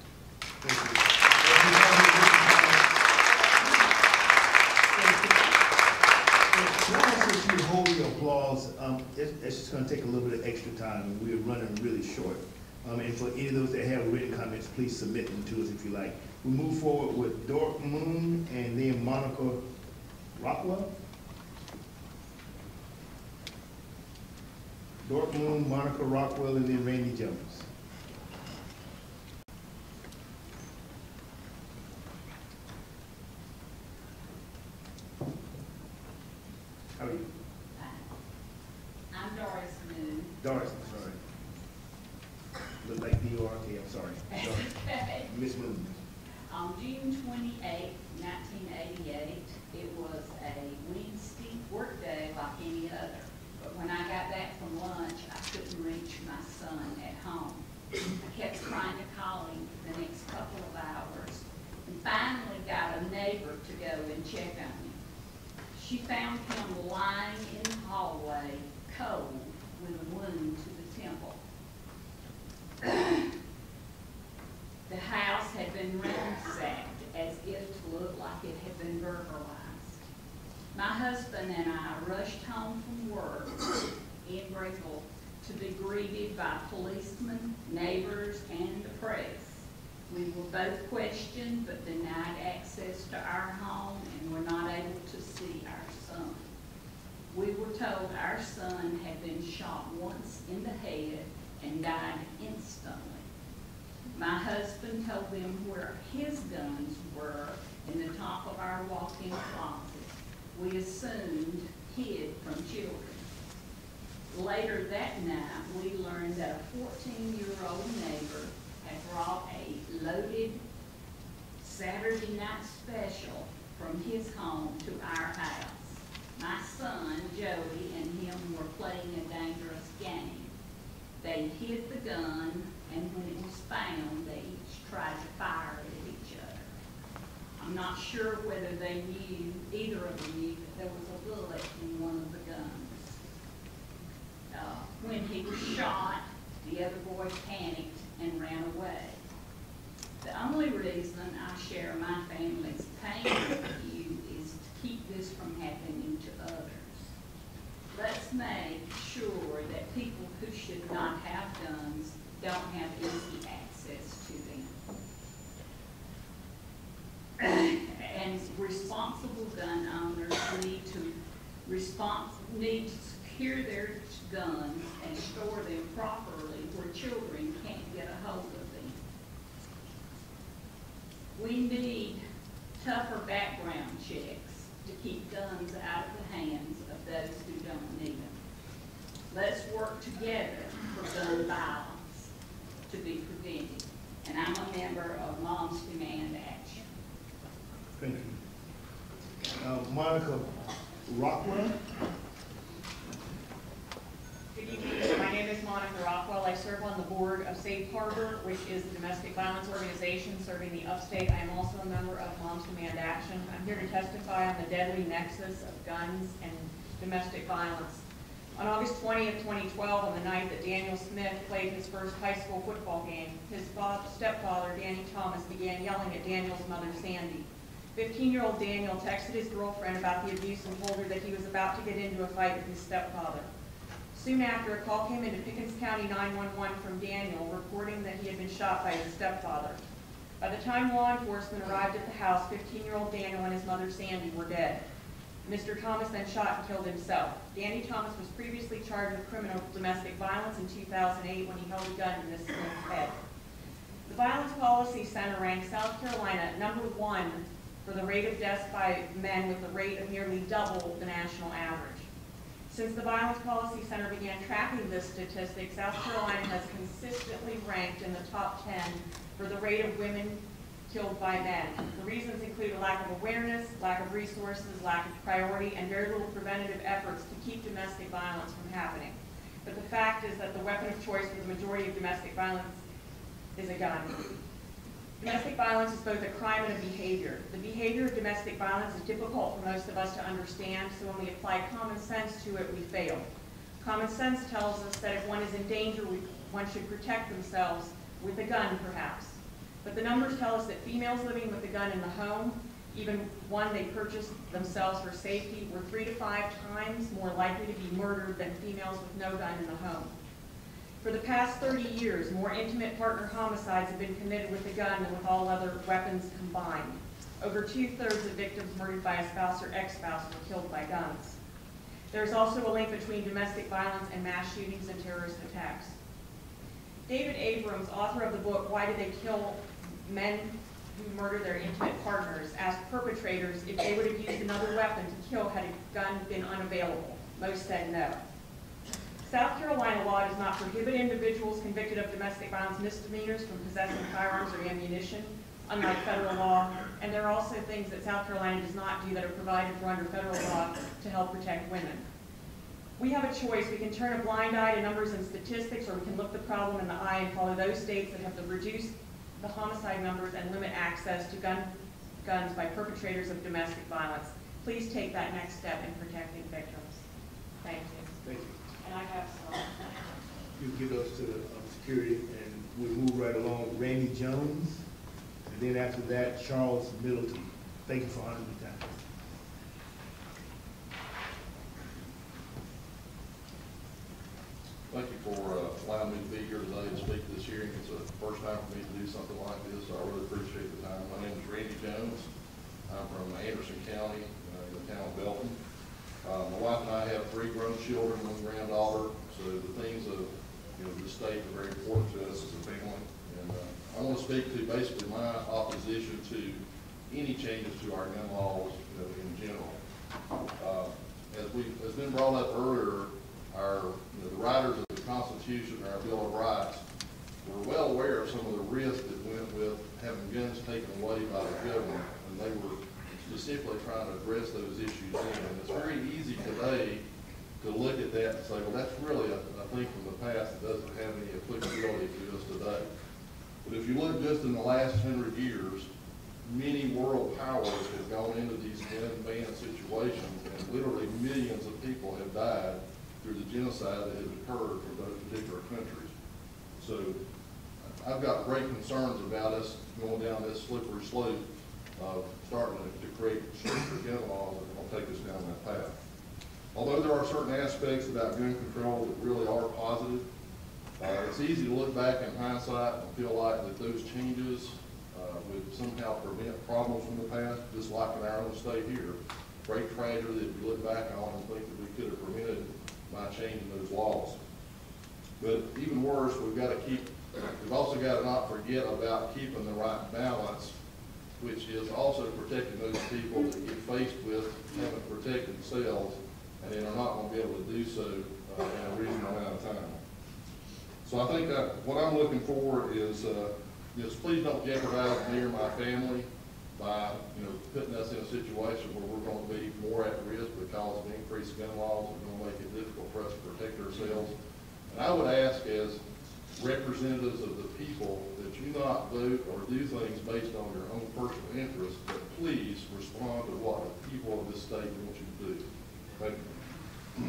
Can I ask you to hold your applause? Um, it's, it's just going to take a little bit of extra time, and we're running really short. Um, and for any of those that have written comments, please submit them to us if you like. We move forward with Dork Moon and then Monica Rockwell. Dork Moon, Monica Rockwell, and then Randy Jones. How are you?
I'm Doris Moon.
Doris, I'm sorry. Look like D O R K, I'm sorry.
Okay.
Miss Moon.
On June twenty-eighth, nineteen eighty-eight, it was a Wednesday work day like any other. But when I got back from lunch, I couldn't reach my son at home. I kept trying to call him for the next couple of hours and finally got a neighbor to go and check on him. She found him lying in the hallway, cold, with a wound to the temple. The house had been ransacked as if to look like it had been burglarized. My husband and I rushed home from work in Greenville to be greeted by policemen, neighbors, and the press. We were both questioned but denied access to our home and were not able to see our son. We were told our son had been shot once in the head and died instantly. My husband told them where his guns were in the top of our walk-in closet. We assumed hid from children. Later that night, we learned that a fourteen-year-old neighbor had brought a loaded Saturday night special from his home to our house. My son, Joey, and him were playing a dangerous game. They hid the gun, and when it was found, they each tried to fire it at each other. I'm not sure whether they knew, either of them knew, that there was a bullet in one of the guns. Uh, when he was shot, the other boy panicked and ran away. The only reason I share my family's pain with you is to keep this from happening to others. Let's make sure that people who should not have guns don't have easy access to them. And responsible gun owners need to respons need to secure their guns and store them properly where children can't get a hold of them. We need tougher background checks to keep guns out of the hands of those who don't need them. Let's work together for gun violence to be prevented. And I'm a member of Moms Demand Action.
Thank you. Uh, Monica Rockwell?
Good evening. My name is Monica Rockwell. I serve on the board of Safe Harbor, which is a domestic violence organization serving the upstate. I am also a member of Moms Demand Action. I'm here to testify on the deadly nexus of guns and domestic violence. On August twentieth, twenty twelve, on the night that Daniel Smith played his first high school football game, his stepfather, Danny Thomas, began yelling at Daniel's mother, Sandy. fifteen-year-old Daniel texted his girlfriend about the abuse and told her that he was about to get into a fight with his stepfather. Soon after, a call came into Pickens County nine one one from Daniel reporting that he had been shot by his stepfather. By the time law enforcement arrived at the house, fifteen-year-old Daniel and his mother, Sandy, were dead. Mister Thomas then shot and killed himself. Danny Thomas was previously charged with criminal domestic violence in two thousand eight when he held a gun to Miss Smith's head. The Violence Policy Center ranks South Carolina at number one for the rate of deaths by men, with a rate of nearly double the national average. Since the Violence Policy Center began tracking this statistic, South Carolina has consistently ranked in the top ten for the rate of women killed by men. The reasons include a lack of awareness, lack of resources, lack of priority, and very little preventative efforts to keep domestic violence from happening. But the fact is that the weapon of choice for the majority of domestic violence is a gun. Domestic violence is both a crime and a behavior. The behavior of domestic violence is difficult for most of us to understand, so when we apply common sense to it, we fail. Common sense tells us that if one is in danger, one should protect themselves with a gun, perhaps. But the numbers tell us that females living with a gun in the home, even one they purchased themselves for safety, were three to five times more likely to be murdered than females with no gun in the home. For the past thirty years, more intimate partner homicides have been committed with a gun than with all other weapons combined. Over two-thirds of victims murdered by a spouse or ex-spouse were killed by guns. There is also a link between domestic violence and mass shootings and terrorist attacks. David Abrams, author of the book, Why Did They Kill Men Who Murder Their Intimate Partners, asked perpetrators if they would have used another weapon to kill had a gun been unavailable. Most said no. South Carolina law does not prohibit individuals convicted of domestic violence misdemeanors from possessing firearms or ammunition, unlike federal law, and there are also things that South Carolina does not do that are provided for under federal law to help protect women. We have a choice. We can turn a blind eye to numbers and statistics, or we can look the problem in the eye and follow those states that have reduced the homicide numbers and limit access to gun, guns by perpetrators of domestic violence. Please take that next step in protecting victims. Thank you.
Thank you.
And I have some.
You give us to the um, security, and we move right along. Randy Jones, and then after that, Charles Middleton. Thank you for honoring the time.
Thank you for uh, allowing me to be here today to speak to this hearing. It's the first time for me to do something like this, so I really appreciate the time. My name is Randy Jones. I'm from Anderson County, uh, in the town of Belton. Uh, my wife and I have three grown children, one granddaughter, so the things of you know, the state are very important to us as a family. And uh, I want to speak to basically my opposition to any changes to our gun laws you know, in general. Uh, as we has been brought up earlier, our you know, the writers of the Constitution, our Bill of Rights, were well aware of some of the risks that went with having guns taken away by the government, and they were specifically trying to address those issues then. And it's very easy today to look at that and say, well, that's really a, a thing from the past that doesn't have any applicability to us today. But if you look just in the last hundred years, many world powers have gone into these gun ban situations, and literally millions of people have died through the genocide that has occurred from those particular countries. So I've got great concerns about us going down this slippery slope of starting to, to create stricter gun laws that will take us down that path. Although there are certain aspects about gun control that really are positive, uh, it's easy to look back in hindsight and feel like that those changes uh, would somehow prevent problems from the past, just like in our own state here. great tragedy that we look back on and think that we could have prevented by changing those laws. But even worse, we've got to keep, we've also got to not forget about keeping the right balance, which is also protecting those people that get faced with having to protect themselves, and then are not going to be able to do so uh, in a reasonable amount of time. So I think that what I'm looking for is, uh, is please don't jeopardize me or my family by, you know, putting us in a situation where we're going to be more at risk because of increased gun laws. It's going to make it difficult for us to protect ourselves. And I would ask, as representatives of the people, that you not vote or do things based on your own personal interests, but please respond to what the people of this state want you to do. Thank you.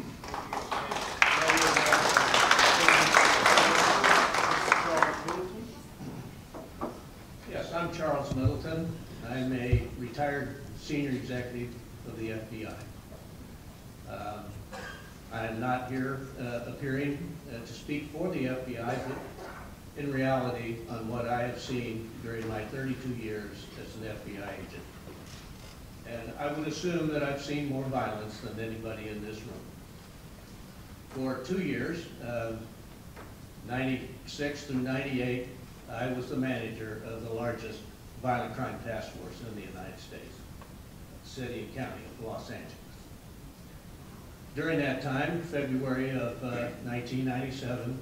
Yes, I'm Charles Middleton. I'm a retired senior executive of the F B I. Uh, I'm not here uh, appearing uh, to speak for the F B I, but in reality, on what I have seen during my thirty-two years as an F B I agent. And I would assume that I've seen more violence than anybody in this room. For two years, uh, ninety-six through ninety-eight, I was the manager of the largest violent crime task force in the United States, city and county of Los Angeles. During that time, February of uh, nineteen ninety-seven,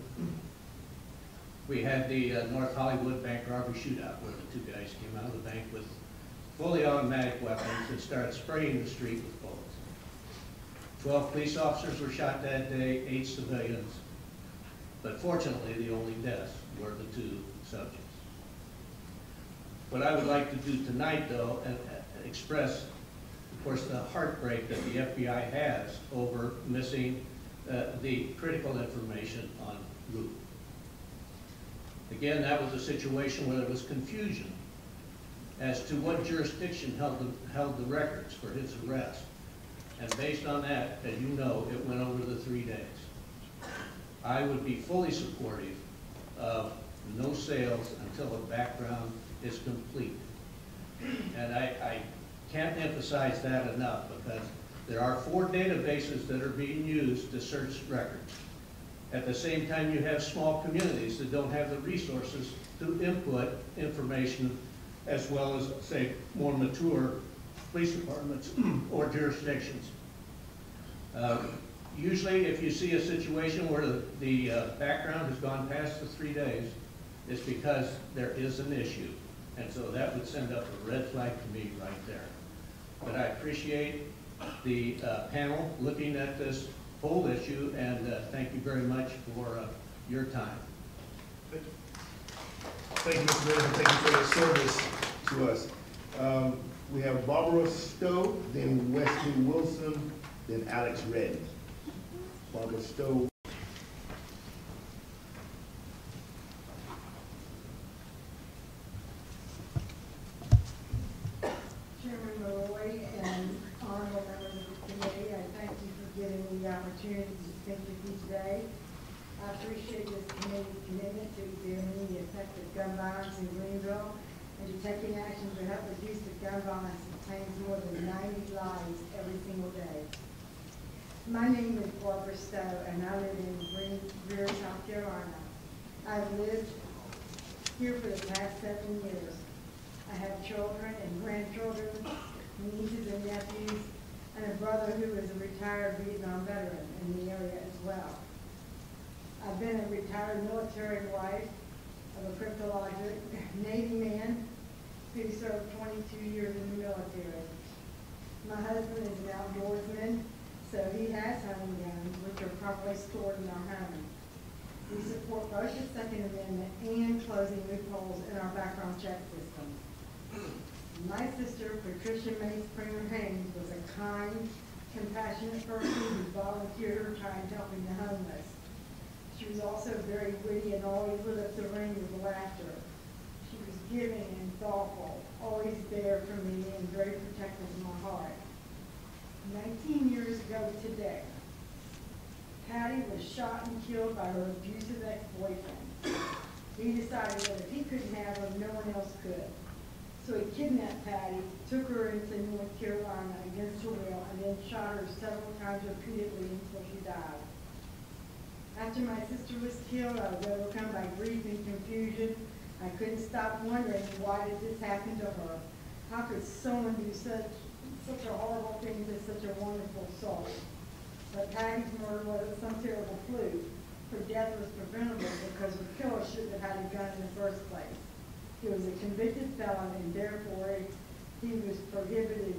we had the uh, North Hollywood bank robbery shootout where the two guys came out of the bank with fully automatic weapons and started spraying the street with bullets. Twelve police officers were shot that day, eight civilians, but fortunately the only deaths were the two subjects. What I would like to do tonight, though, and uh, express, of course, the heartbreak that the F B I has over missing uh, the critical information on Luke. Again, that was a situation where there was confusion as to what jurisdiction held the, held the records for his arrest. And based on that, as you know, it went over the three days. I would be fully supportive of no sales until the background is complete. And I, I can't emphasize that enough, because there are four databases that are being used to search records. At the same time, you have small communities that don't have the resources to input information, as well as, say, more mature police departments or jurisdictions. Uh, usually, if you see a situation where the, the uh, background has gone past the three days, it's because there is an issue. And so that would send up a red flag to me right there. But I appreciate the uh, panel looking at this whole issue, and uh, thank you very much for uh, your time.
Thank you, Mister Mayor, and thank you for your service to us. Um, we have Barbara Stowe, then Wesley Wilson, then Alex Redden. Barbara Stowe.
Chairman Malloy and honorable members of the committee, I thank you for giving me the opportunity to speak with you today. I appreciate this committee's commitment to examining the effect of gun violence in Greenville and to taking action to help reduce the gun violence that claims more than ninety lives every single day. My name is Barbara Stowe, and I live in Green, Greer, South Carolina. I've lived here for the past seven years. I have children and grandchildren, nieces and nephews, and a brother who is a retired Vietnam veteran in the area as well. I've been a retired military wife of a cryptologic Navy man who served twenty-two years in the military. My husband is an outdoorsman, so he has home guns, which are properly stored in our home. We support both the Second Amendment and closing loopholes in our background check system. My sister, Patricia May Springer Haynes, was a kind, compassionate person who volunteered her time helping the homeless. She was also very witty and always lit up the room with laughter. She was giving and thoughtful, always there for me and very protective of my heart. Nineteen years ago today, Patty was shot and killed by her abusive ex-boyfriend. He decided that if he couldn't have her, no one else could. So he kidnapped Patty, took her into North Carolina against her will, and then shot her several times repeatedly until she died. After my sister was killed, I was overcome by grief and confusion. I couldn't stop wondering, why did this happen to her? How could someone do such, such a horrible thing to such a wonderful soul? But Patty's murder wasn't some terrible fluke. Her death was preventable because the killer shouldn't have had a gun in the first place. He was a convicted felon, and therefore he was prohibited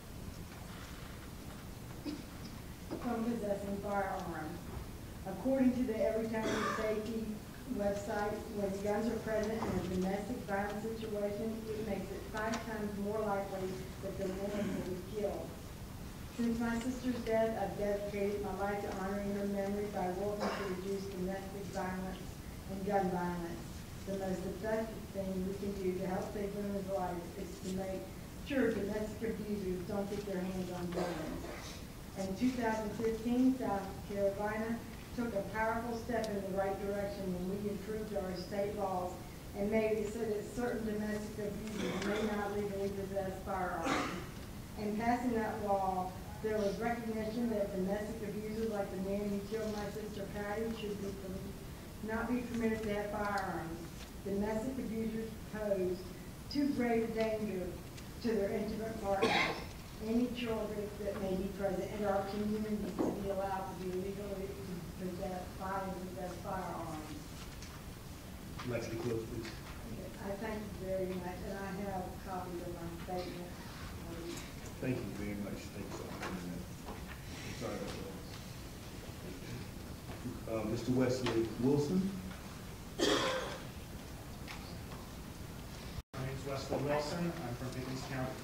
from possessing firearms. According to the Everytown Safety website, when guns are present in a domestic violence situation, it makes it five times more likely that the woman will be killed. Since my sister's death, I've dedicated my life to honoring her memory by working to reduce domestic violence and gun violence. The most effective thing we can do to help save women's lives is to make sure domestic abusers don't get their hands on guns. In two thousand fifteen, South Carolina took a powerful step in the right direction when we improved our state laws and made it so that certain domestic abusers may not legally possess firearms. In passing that law, there was recognition that domestic abusers like the man who killed my sister Patty should be not be permitted to have firearms. Domestic abusers pose too great a danger to their intimate partners, any children that may be present in our community to be allowed to be legally possess, buy and possess firearms.
Let's be close, please.
I thank you very much, and I have copies of my statement.
Thank you very much. Thank you so much. I'm sorry about that. Uh, Mister Wesley Wilson.
My name is Wesley Wilson. I'm from Pickens County.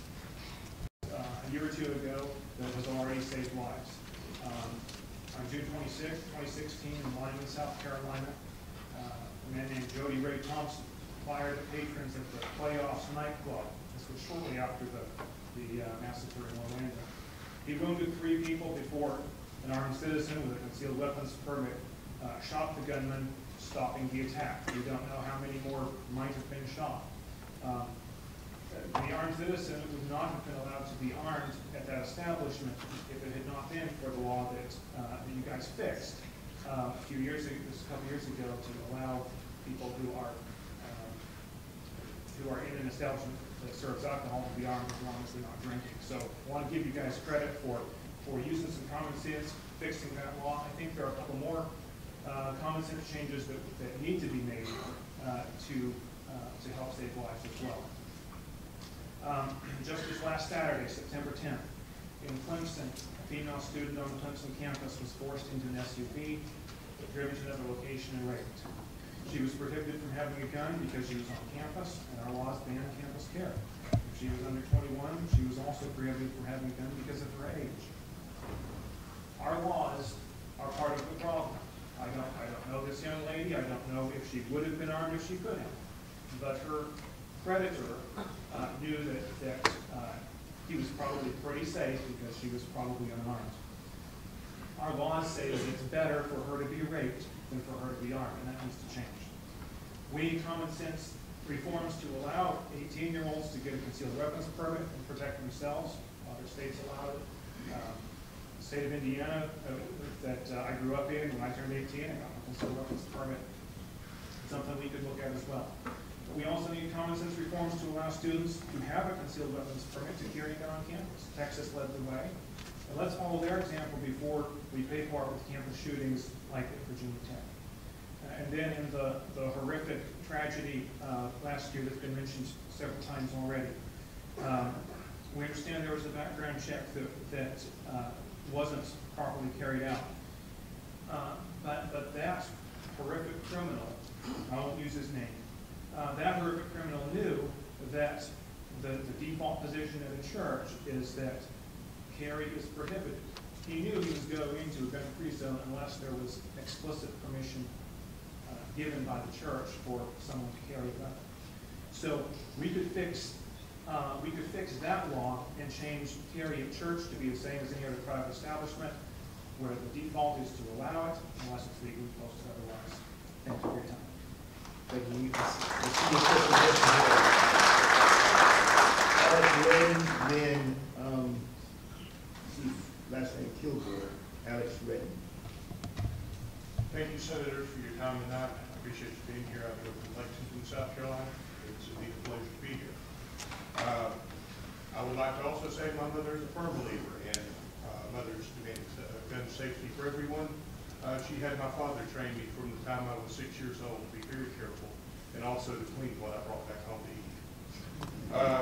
Uh, a year or two ago, that has already saved lives. Um, on June twenty-sixth, twenty sixteen, in Lyman, South Carolina, uh, a man named Jody Ray Thompson fired at patrons at the Playoffs nightclub. This was shortly after the, the uh, massacre in Orlando. He wounded three people before an armed citizen with a concealed weapons permit uh, shot the gunman, stopping the attack. We don't know how many more might have been shot. Um, the armed citizen would not have been allowed to be armed at that establishment if it had not been for the law that, uh, that you guys fixed uh, a few years ago, just a couple years ago, to allow people who are um, who are in an establishment that serves alcohol to be armed as long as they're not drinking. So I want to give you guys credit for for using some common sense, fixing that law. I think there are a couple more uh, common sense changes that, that need to be made uh, to uh, to help save lives as well. Um, just this last Saturday, September tenth, in Clemson, a female student on the Clemson campus was forced into an S U V, driven to another location and raped. She was prohibited from having a gun because she was on campus, and our laws ban campus carry. If she was under twenty-one, she was also prohibited from having a gun because of her age. Our laws are part of the problem. I don't, I don't know this young lady. I don't know if she would have been armed if she could have. But her creditor uh, knew that, that uh, he was probably pretty safe because she was probably unarmed. Our laws say that it's better for her to be raped than for her to be armed, and that needs to change. We need common sense reforms to allow eighteen-year-olds to get a concealed weapons permit and protect themselves. Other states allow it. Um, the state of Indiana uh, that uh, I grew up in, when I turned eighteen, I got my concealed weapons permit. It's something we could look at as well. But we also need common sense reforms to allow students who have a concealed weapons permit to carry a gun on campus. Texas led the way. And let's follow their example before we pay for it with campus shootings like at Virginia Tech. Uh, and then in the, the horrific tragedy uh, last year that's been mentioned several times already, um, we understand there was a background check that, that uh, wasn't properly carried out. Uh, but, but that horrific criminal, I won't use his name, uh, that horrific criminal knew that the, the default position at a church is that carry is prohibited. He knew he was going into a gun-free zone unless there was explicit permission uh, given by the church for someone to carry a weapon. So we could fix uh, we could fix that law and change carry at church to be the same as any other private establishment, where the default is to allow it unless it's legally posted otherwise. Thank you for your time.
Thank you. Redden, then, um, Chief, last name Kilgore, Alex Redden.
Thank you, Senators, for your time tonight. I appreciate you being here. I live in Lexington, South Carolina. It's indeed a pleasure to be here. Uh, I would like to also say my mother is a firm believer in uh, mothers demanding uh, gun safety for everyone. Uh, she had my father train me from the time I was six years old to be very careful and also to clean what I brought back home to eat. Um,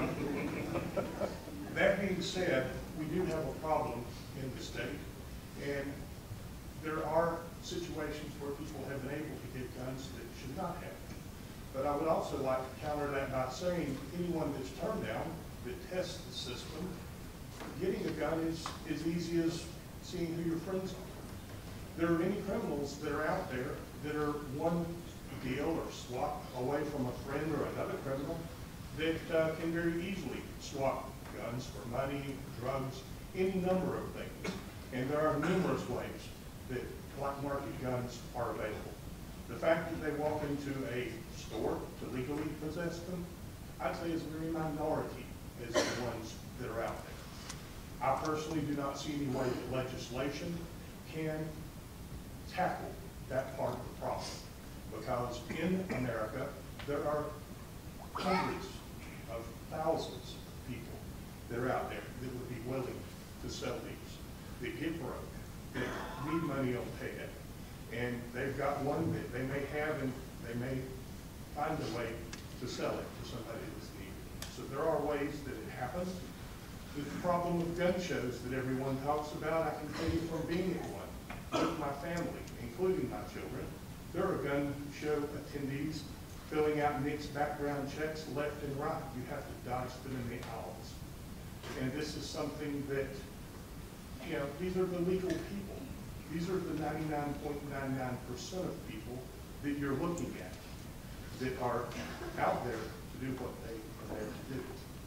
that being said, we do have a problem in the state, and there are situations where people have been able to get guns that should not have. But I would also like to counter that by saying anyone that's turned down that tests the system, getting a gun is as easy as seeing who your friends are. There are many criminals that are out there that are one deal or swap away from a friend or another criminal that uh, can very easily swap guns for money, drugs, any number of things. And there are numerous ways that black market guns are available. The fact that they walk into a store to legally possess them, I'd say is a very minority as the ones that are out there. I personally do not see any way that legislation can tackle that part of the problem, because in America there are hundreds of thousands of people that are out there that would be willing to sell these, that get broke, that need money on payday, and they've got one that they may have and they may find a way to sell it to somebody that's needed. So there are ways that it happens. The problem with gun shows that everyone talks about, I can tell you from being at one with my family, including my children, there are gun show attendees filling out mixed background checks left and right. You have to dodge them in the aisles. And this is something that, you know, these are the legal people. These are the ninety-nine point nine nine percent of people that you're looking at that are out there to do what they are there to do.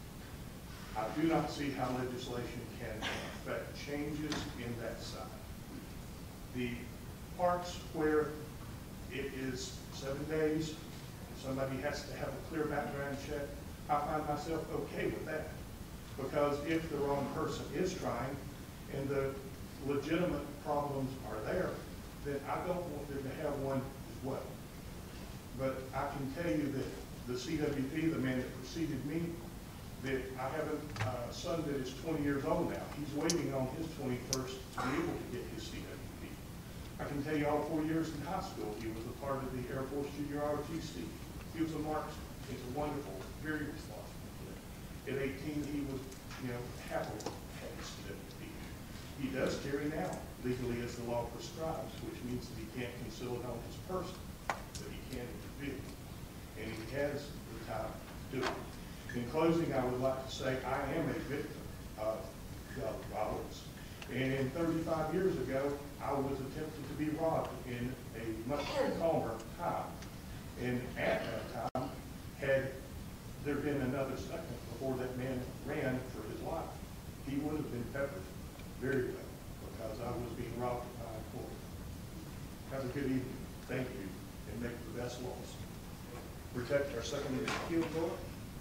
I do not see how legislation can affect changes in that side. The parts where it is seven days, somebody has to have a clear background check, I find myself okay with that. Because if the wrong person is trying and the legitimate problems are there, then I don't want them to have one as well. But I can tell you that the C W P, the man that preceded me, that I have a uh, son that is twenty years old now. He's waiting on his twenty-first to be able to get his C W P. I can tell you all four years in high school, he was a part of the Air Force Junior R O T C. He was a marksman. He's a wonderful, very responsible kid. At eighteen, he was, you know, happily had his C W P. He does carry now, legally as the law prescribes, which means that he can't conceal it on his person, but he can in his vehicle. And he has the time to do it. In closing, I would like to say I am a victim of gun violence. And thirty-five years ago, I was attempted to be robbed in a much calmer time. And at that time, had there been another second before that man ran for his life, he would have been peppered very well, because I was being robbed by a court. Have a good evening. Thank you, and make the best laws. Protect our Second Amendment field board.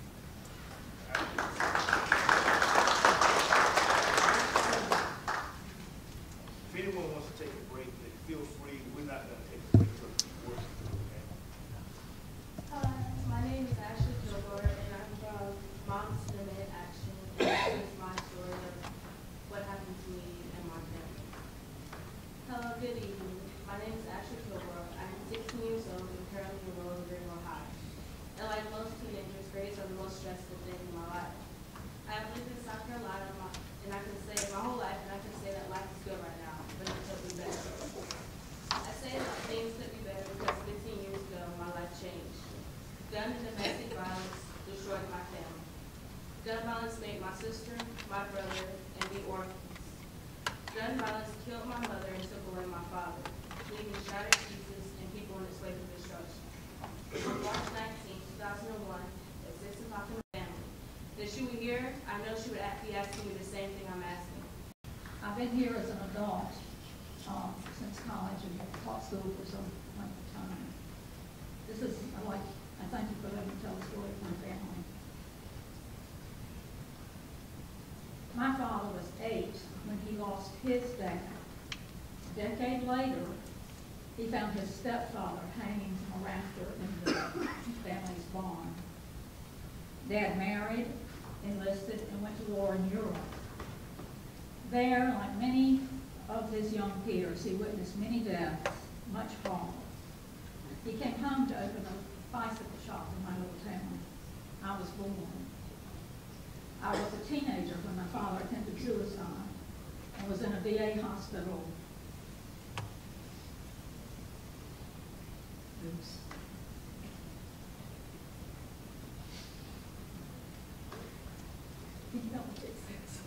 If anyone wants to take a break, then feel free. We're not going to take a break until the work is through, okay?
Hi, my name is Ashley Kilgore, and I'm from Moms to Minute Action. This is my story of what happened to me and my family. Hello, good evening. My name is Ashley Kilgore. I'm sixteen years old and currently enrolled in Greenville High. And like most teenagers, grades are the most stressful thing in my life. I have lived in South Carolina, my, and I can say my whole life, and I can say that life is good right now, but it could be better. I say that things could be better because fifteen years ago, my life changed. Gun and domestic violence destroyed my family. Gun violence made my sister, my brother, and me orphans. Gun violence killed my mother and took away my father, leaving shattered pieces and people on its way to destruction. On March nineteenth, two thousand one, at six o'clock in the family, if she were here, I know she would be asking me the same thing I'm asking.
I've been here as an adult um, since college and have taught school for some length of time. This is, I like, I thank you for letting me tell the story of my family. his dad. A decade later, he found his stepfather hanging from a rafter in the family's barn. Dad married, enlisted, and went to war in Europe. There, like many of his young peers, he witnessed many deaths, much fallout. He came home to open a bicycle shop in my little town. I was born. I was a teenager when my father attempted suicide and was in a V A hospital. Oops. You know what it says.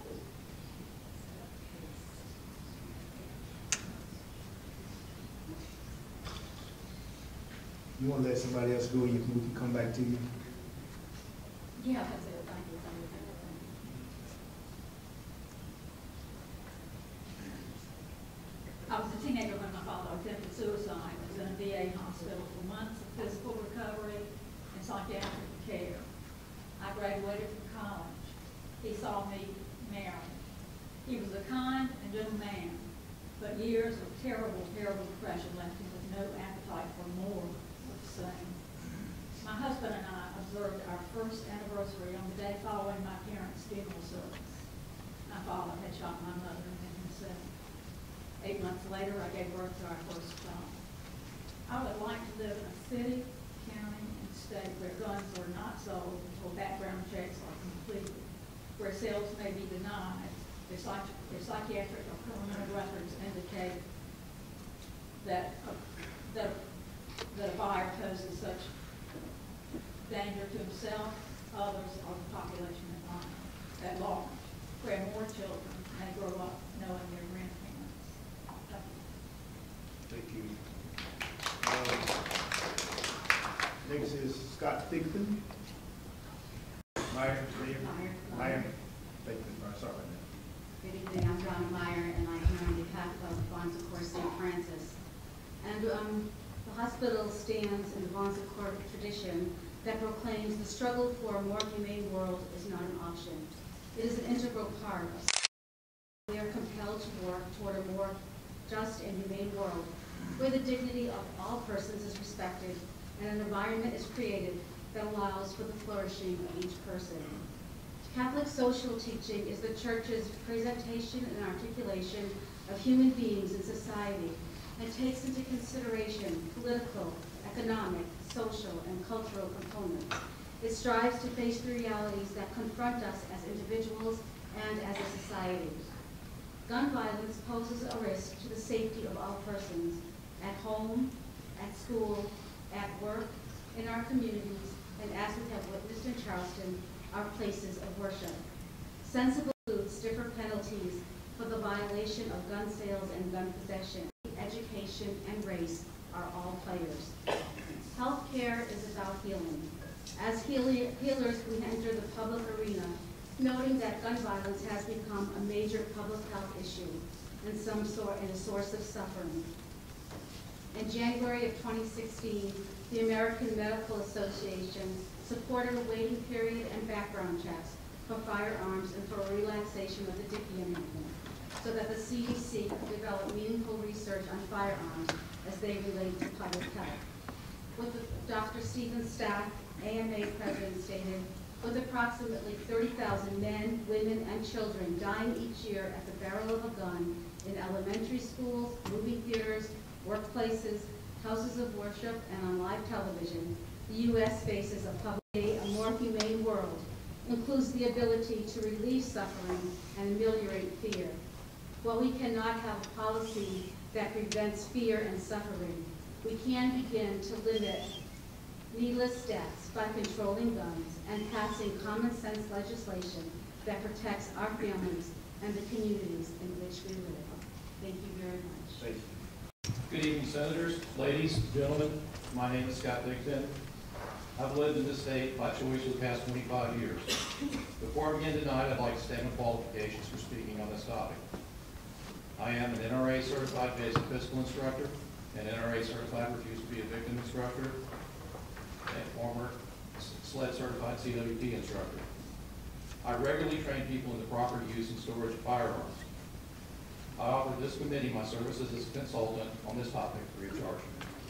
You want to let somebody else go, you can, we can come back to you.
Yeah, that's it. Thank you. Thank you. Thank you. I was a teenager when my father attempted suicide. I was in a V A hospital for months of physical recovery and psychiatric care. I graduated from college. He saw me married. He was a kind and gentle man, but years of terrible, terrible depression left him with no appetite for more of the same. My husband and I observed our first anniversary on the day following my parents' funeral service. My father had shot my mother and then himself. Eight months later, I gave birth to our first child. I would like to live in a city, county, and state where guns are not sold until background checks are completed, where sales may be denied if, psych if psychiatric or criminal records indicate that a, that, that a buyer poses such danger to himself, others, or the population at large, at large, where more children may grow up knowing their grandparents.
Thank you. Uh, Next is Scott Thigpen.
Meyer, Steve.
Meyer.
Meyer. Thigpen, all right, sorry about that.
Good evening, I'm Donna Meyer, and I'm here on behalf of Bonds of Court Saint Francis. And um, the hospital stands in the Bonds of Court tradition that proclaims the struggle for a more humane world is not an option. It is an integral part of we are compelled to work toward a more just and humane world, where the dignity of all persons is respected and an environment is created that allows for the flourishing of each person. Catholic social teaching is the Church's presentation and articulation of human beings in society and takes into consideration political, economic, social, and cultural components. It strives to face the realities that confront us as individuals and as a society. Gun violence poses a risk to the safety of all persons, at home, at school, at work, in our communities, and as we have witnessed in Charleston, our places of worship. Sensible includes stiffer penalties for the violation of gun sales and gun possession. Education and race are all players. Healthcare is about healing. As heali healers, we enter the public arena, noting that gun violence has become a major public health issue and some sort and a source of suffering. In January of twenty sixteen, the American Medical Association supported a waiting period and background checks for firearms and for a relaxation of the Dickey Amendment, so that the C D C could develop meaningful research on firearms as they relate to public health. With the, Doctor Stephen Stack, A M A president, stated, with approximately thirty thousand men, women, and children dying each year at the barrel of a gun in elementary schools, movie theaters, workplaces, houses of worship, and on live television, the U S faces a public a more humane world, includes the ability to relieve suffering and ameliorate fear. While we cannot have a policy that prevents fear and suffering, we can begin to limit needless deaths by controlling guns and passing common sense legislation that protects our families and the communities in which we live. Thank you very much.
Thank you.
Good evening, Senators, ladies, gentlemen. My name is Scott Thigpen. I've lived in this state by choice for the past twenty-five years. Before I begin tonight, I'd like to state my qualifications for speaking on this topic. I am an N R A certified basic pistol instructor, an N R A certified refuse to be a victim instructor, and former SLED certified C W P instructor. I regularly train people in the proper use and storage of firearms. I offer this committee my services as a consultant on this topic free of charge.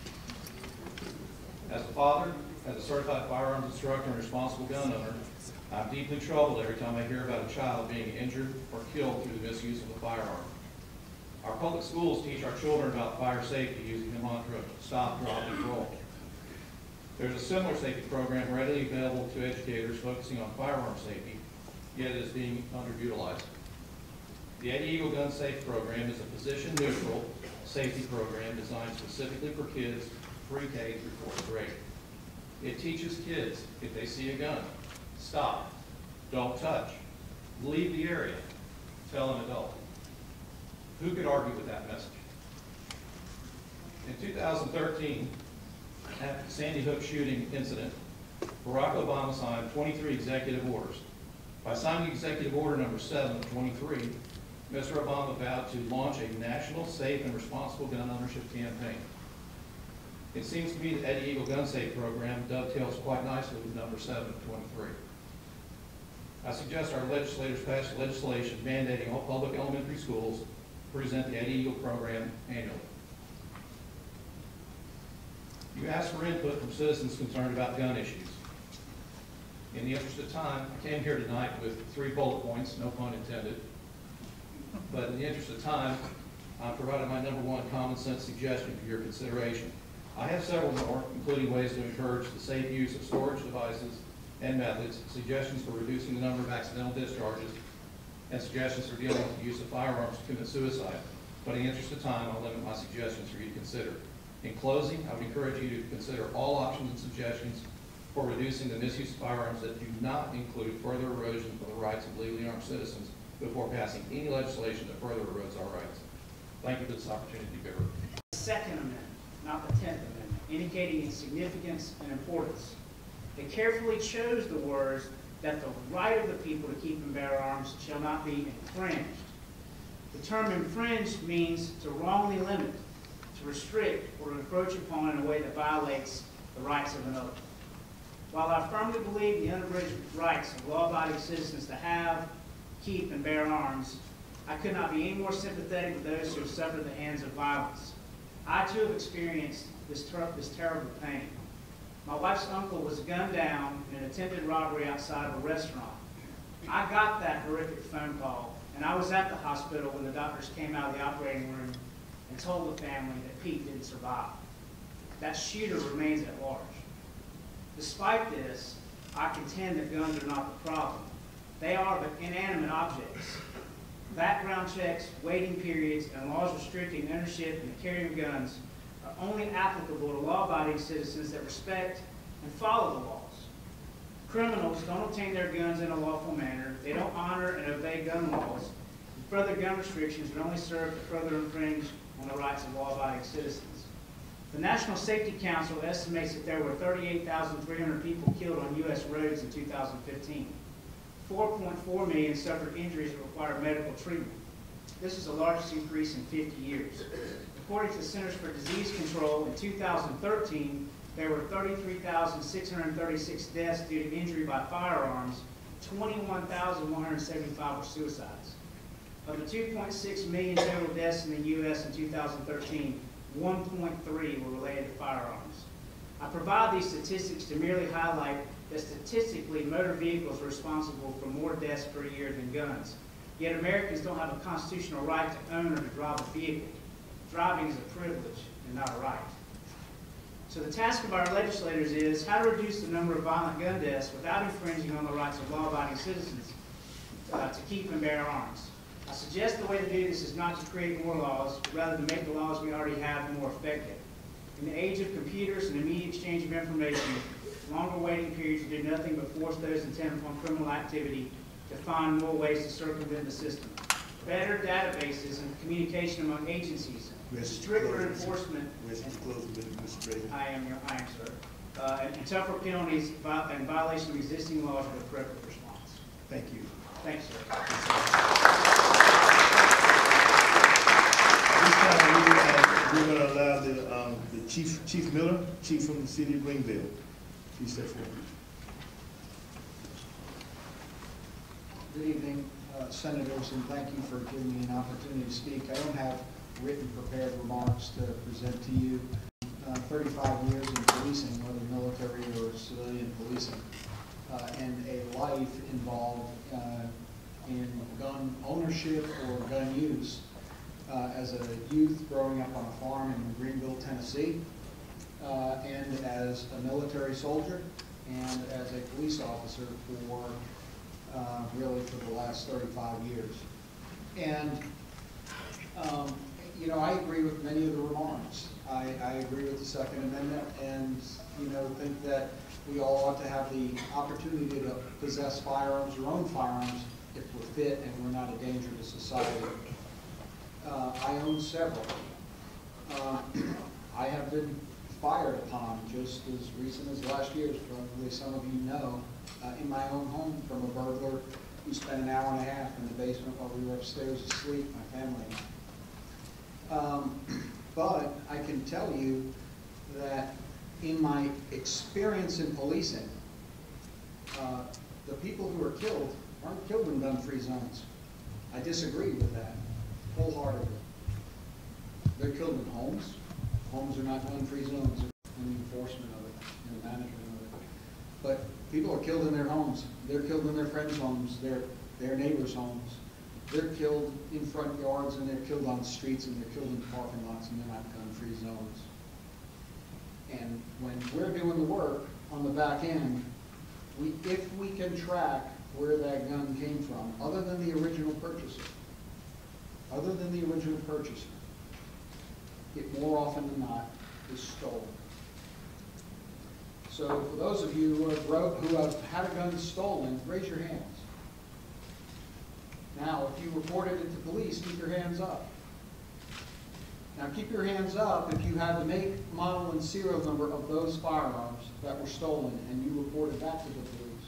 As a father, as a certified firearms instructor and responsible gun owner, I'm deeply troubled every time I hear about a child being injured or killed through the misuse of a firearm. Our public schools teach our children about fire safety using the mantra, stop, drop, and roll. There's a similar safety program readily available to educators focusing on firearm safety, yet it is being underutilized. The Eddie Eagle Gun Safe program is a position-neutral safety program designed specifically for kids pre-K through fourth grade. It teaches kids, if they see a gun, stop, don't touch, leave the area, tell an adult. Who could argue with that message? In two thousand thirteen, after the Sandy Hook shooting incident, Barack Obama signed twenty-three executive orders. By signing executive order number seven of twenty-three, Mister Obama vowed to launch a national safe and responsible gun ownership campaign. It seems to me that Eddie Eagle Gun Safe program dovetails quite nicely with number seven of twenty-three. I suggest our legislators pass legislation mandating all public elementary schools present the Eddie Eagle program annually. You asked for input from citizens concerned about gun issues. In the interest of time, I came here tonight with three bullet points, no pun intended. But in the interest of time, I provided my number one common sense suggestion for your consideration. I have several more, including ways to encourage the safe use of storage devices and methods, suggestions for reducing the number of accidental discharges, and suggestions for dealing with the use of firearms to commit suicide. But in the interest of time, I'll limit my suggestions for you to consider. In closing, I would encourage you to consider all options and suggestions for reducing the misuse of firearms that do not include further erosion of the rights of legally armed citizens before passing any legislation that further erodes our rights. Thank you for this opportunity to be heard.
Second Amendment, not the tenth Amendment, indicating its significance and importance. They carefully chose the words that the right of the people to keep and bear arms shall not be infringed. The term infringed means to wrongly limit, to restrict, or to encroach upon in a way that violates the rights of another. While I firmly believe the unabridged rights of law-abiding citizens to have, keep, and bear arms, I could not be any more sympathetic with those who have suffered at the hands of violence. I too have experienced this, ter this terrible pain. My wife's uncle was gunned down in an attempted robbery outside of a restaurant. I got that horrific phone call, and I was at the hospital when the doctors came out of the operating room and told the family that Pete didn't survive. That shooter remains at large. Despite this, I contend that guns are not the problem. They are but inanimate objects. Background checks, waiting periods, and laws restricting ownership and the carry of guns are only applicable to law-abiding citizens that respect and follow the laws. Criminals don't obtain their guns in a lawful manner. They don't honor and obey gun laws. And further gun restrictions would only serve to further infringe on the rights of law-abiding citizens. The National Safety Council estimates that there were thirty-eight thousand three hundred people killed on U S roads in two thousand fifteen. four point four million suffered injuries that required medical treatment. This is the largest increase in fifty years. According to the Centers for Disease Control, in two thousand thirteen, there were thirty-three thousand six hundred thirty-six deaths due to injury by firearms, twenty-one thousand one hundred seventy-five were suicides. Of the two point six million total deaths in the U S in two thousand thirteen, one point three were related to firearms. I provide these statistics to merely highlight that statistically motor vehicles are responsible for more deaths per year than guns. Yet Americans don't have a constitutional right to own or to drive a vehicle. Driving is a privilege and not a right. So the task of our legislators is how to reduce the number of violent gun deaths without infringing on the rights of law-abiding citizens uh, to keep and bear arms. I suggest the way to do this is not to create more laws, but rather to make the laws we already have more effective. In the age of computers and immediate exchange of information, longer waiting periods do nothing but force those intent upon criminal activity to find more ways to circumvent the system. Better databases and communication among agencies, stricter enforcement. I am, your, I am, sir. Uh, and, and tougher penalties and violation of existing laws are the appropriate response.
Thank you.
Thanks, sir.
This time we're gonna, we're gonna allow the, um, the chief, Chief Miller, chief from the city of Greenville. Please step forward.
Good evening.
uh, senators, and thank you for giving me an opportunity to speak. I don't have written prepared remarks to present to you. Uh, thirty-five years in policing, whether military or civilian policing, uh, and a life involved uh, in gun ownership or gun use. Uh, as a youth growing up on a farm in Greenville, Tennessee, uh, and as a military soldier, and as a police officer for uh, really for the last thirty-five years. And, um, you know, I agree with many of the remarks. I, I agree with the Second Amendment, and, you know, think that we all ought to have the opportunity to possess firearms, our own firearms, if we're fit and we're not a danger to society. Uh, I own several. Uh, I have been fired upon just as recent as last year, as probably some of you know, uh, in my own home from a burglar who spent an hour and a half in the basement while we were upstairs asleep, my family and I. Um, but I can tell you that in my experience in policing, uh, the people who are killed aren't killed in gun-free zones. I disagree with that wholeheartedly. They're killed in homes. Homes are not gun-free zones in the enforcement of it, in the management of it. But people are killed in their homes. They're killed in their friends' homes, their, their neighbors' homes. They're killed in front yards, and they're killed on the streets, and they're killed in parking lots, and they're not gun-free zones. And when we're doing the work on the back end, we, if we can track where that gun came from, other than the original purchaser, other than the original purchaser, it more often than not is stolen. So for those of you who have, wrote, who have had a gun stolen, raise your hands. Now, if you reported it to police, keep your hands up. Now, keep your hands up if you have the make, model, and serial number of those firearms that were stolen and you reported that to the police.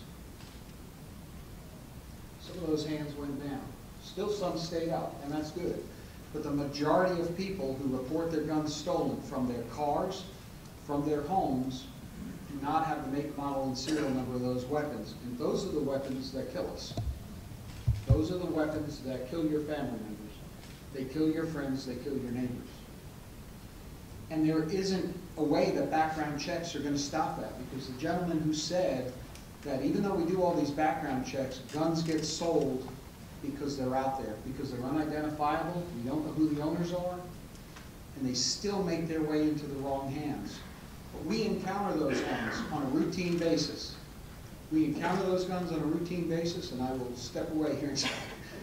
Some of those hands went down. Still some stayed up, and that's good. But the majority of people who report their guns stolen from their cars, from their homes, do not have the make, model, and serial number of those weapons. And those are the weapons that kill us. Those are the weapons that kill your family members. They kill your friends, they kill your neighbors. And there isn't a way that background checks are going to stop that, because the gentleman who said that even though we do all these background checks, guns get sold because they're out there, because they're unidentifiable, we don't know who the owners are, and they still make their way into the wrong hands. But we encounter those guns on a routine basis. We encounter those guns on a routine basis, and I will step away here in a second.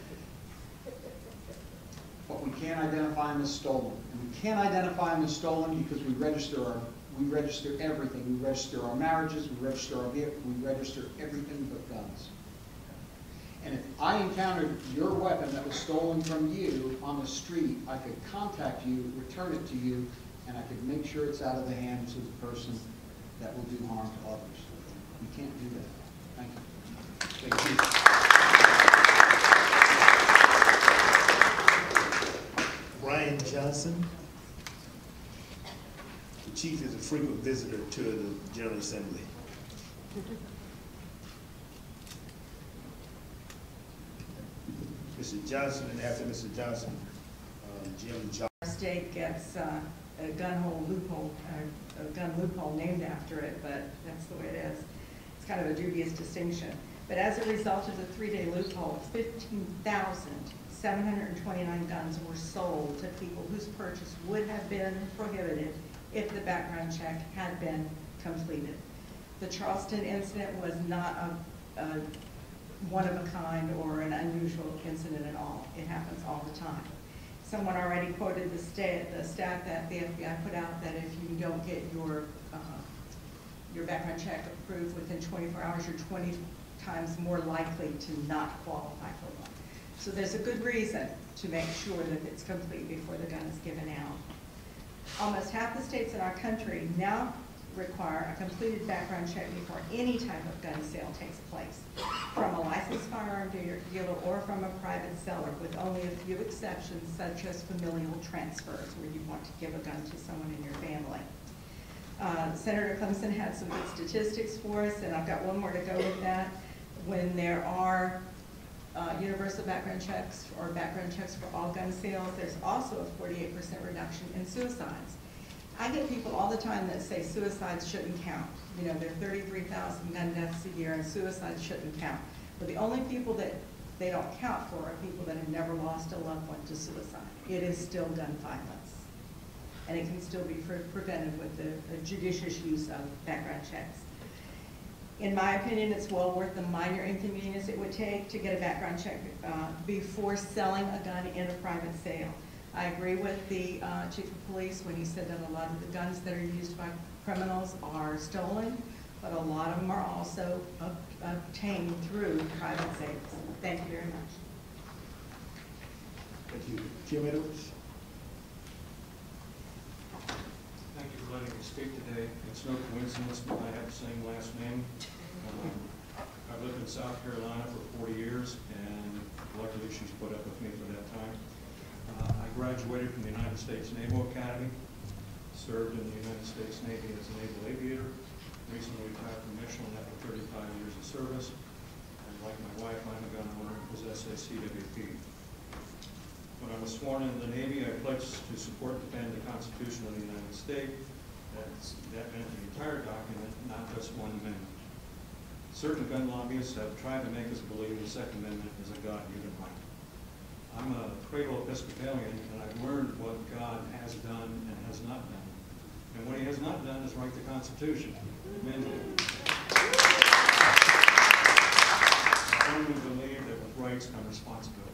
But we can't identify them as stolen. And we can't identify them as stolen because we register our, we register everything. We register our marriages, we register our vehicles, we register everything but guns. And if I encountered your weapon that was stolen from you on the street, I could contact you, return it to you, and I could make sure it's out of the hands of the person that will do harm to others. We can't do that. Thank you.
Thank you. Brian Johnson. The chief is a frequent visitor to the General Assembly. Mister Johnson, and after Mister Johnson, um, Jim Johnson.
Our state gets uh, a gun hole loophole, uh, a gun loophole named after it, but that's the way it is. It's kind of a dubious distinction. But as a result of the three-day loophole, fifteen thousand seven hundred twenty-nine guns were sold to people whose purchase would have been prohibited if the background check had been completed. The Charleston incident was not a, a one of a kind or an unusual incident at all. It happens all the time. Someone already quoted the stat, the stat that the F B I put out that if you don't get your uh, your background check approved within twenty-four hours, you're twenty times more likely to not qualify for one. So there's a good reason to make sure that it's complete before the gun is given out. Almost half the states in our country now require a completed background check before any type of gun sale takes place, from a licensed firearm dealer or from a private seller, with only a few exceptions, such as familial transfers, where you want to give a gun to someone in your family. Uh, Senator Clemson had some good statistics for us, and I've got one more to go with that. When there are uh, universal background checks or background checks for all gun sales. There's also a forty-eight percent reduction in suicides. I get people all the time that say suicides shouldn't count. You know, there are thirty-three thousand gun deaths a year and suicides shouldn't count. But the only people that they don't count for are people that have never lost a loved one to suicide. It is still gun violence. And it can still be pre prevented with the, the judicious use of background checks. In my opinion, it's well worth the minor inconvenience it would take to get a background check uh, before selling a gun in a private sale. I agree with the uh, chief of police when he said that a lot of the guns that are used by criminals are stolen, but a lot of them are also ob obtained through private sales. Thank you very much.
Thank you. Jim Edwards.
Thank you for letting me speak today. It's no coincidence that I have the same last name. Um, I've lived in South Carolina for forty years, and luckily she's put up with me for that time. Uh, I graduated from the United States Naval Academy, served in the United States Navy as a naval aviator, recently retired from Michelin after thirty-five years of service, and like my wife, I'm a gun owner and possess a C W P. When I was sworn into the Navy, I pledged to support and defend the Constitution of the United States. That's, that meant the entire document, not just one amendment. Certain gun lobbyists have tried to make us believe the Second Amendment is a God-given right. I'm a cradle Episcopalian, and I've learned what God has done and has not done. And what he has not done is write the Constitution. Amen. I firmly believe that with rights come responsibilities.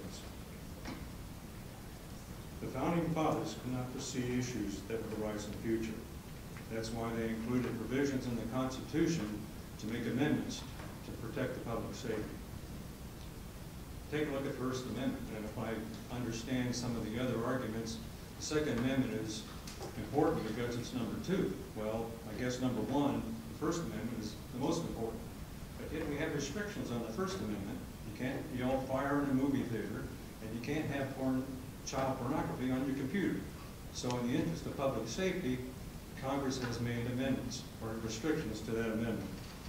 The Founding Fathers could not foresee issues that would arise in the future. That's why they included provisions in the Constitution to make amendments to protect the public safety. Take a look at the First Amendment, and if I understand some of the other arguments, the Second Amendment is important because it's number two. Well, I guess number one, the First Amendment is the most important. But yet we have restrictions on the First Amendment. You can't yell fire in a movie theater, and you can't have porn, child pornography on your computer. So in the interest of public safety, Congress has made amendments or restrictions to that amendment.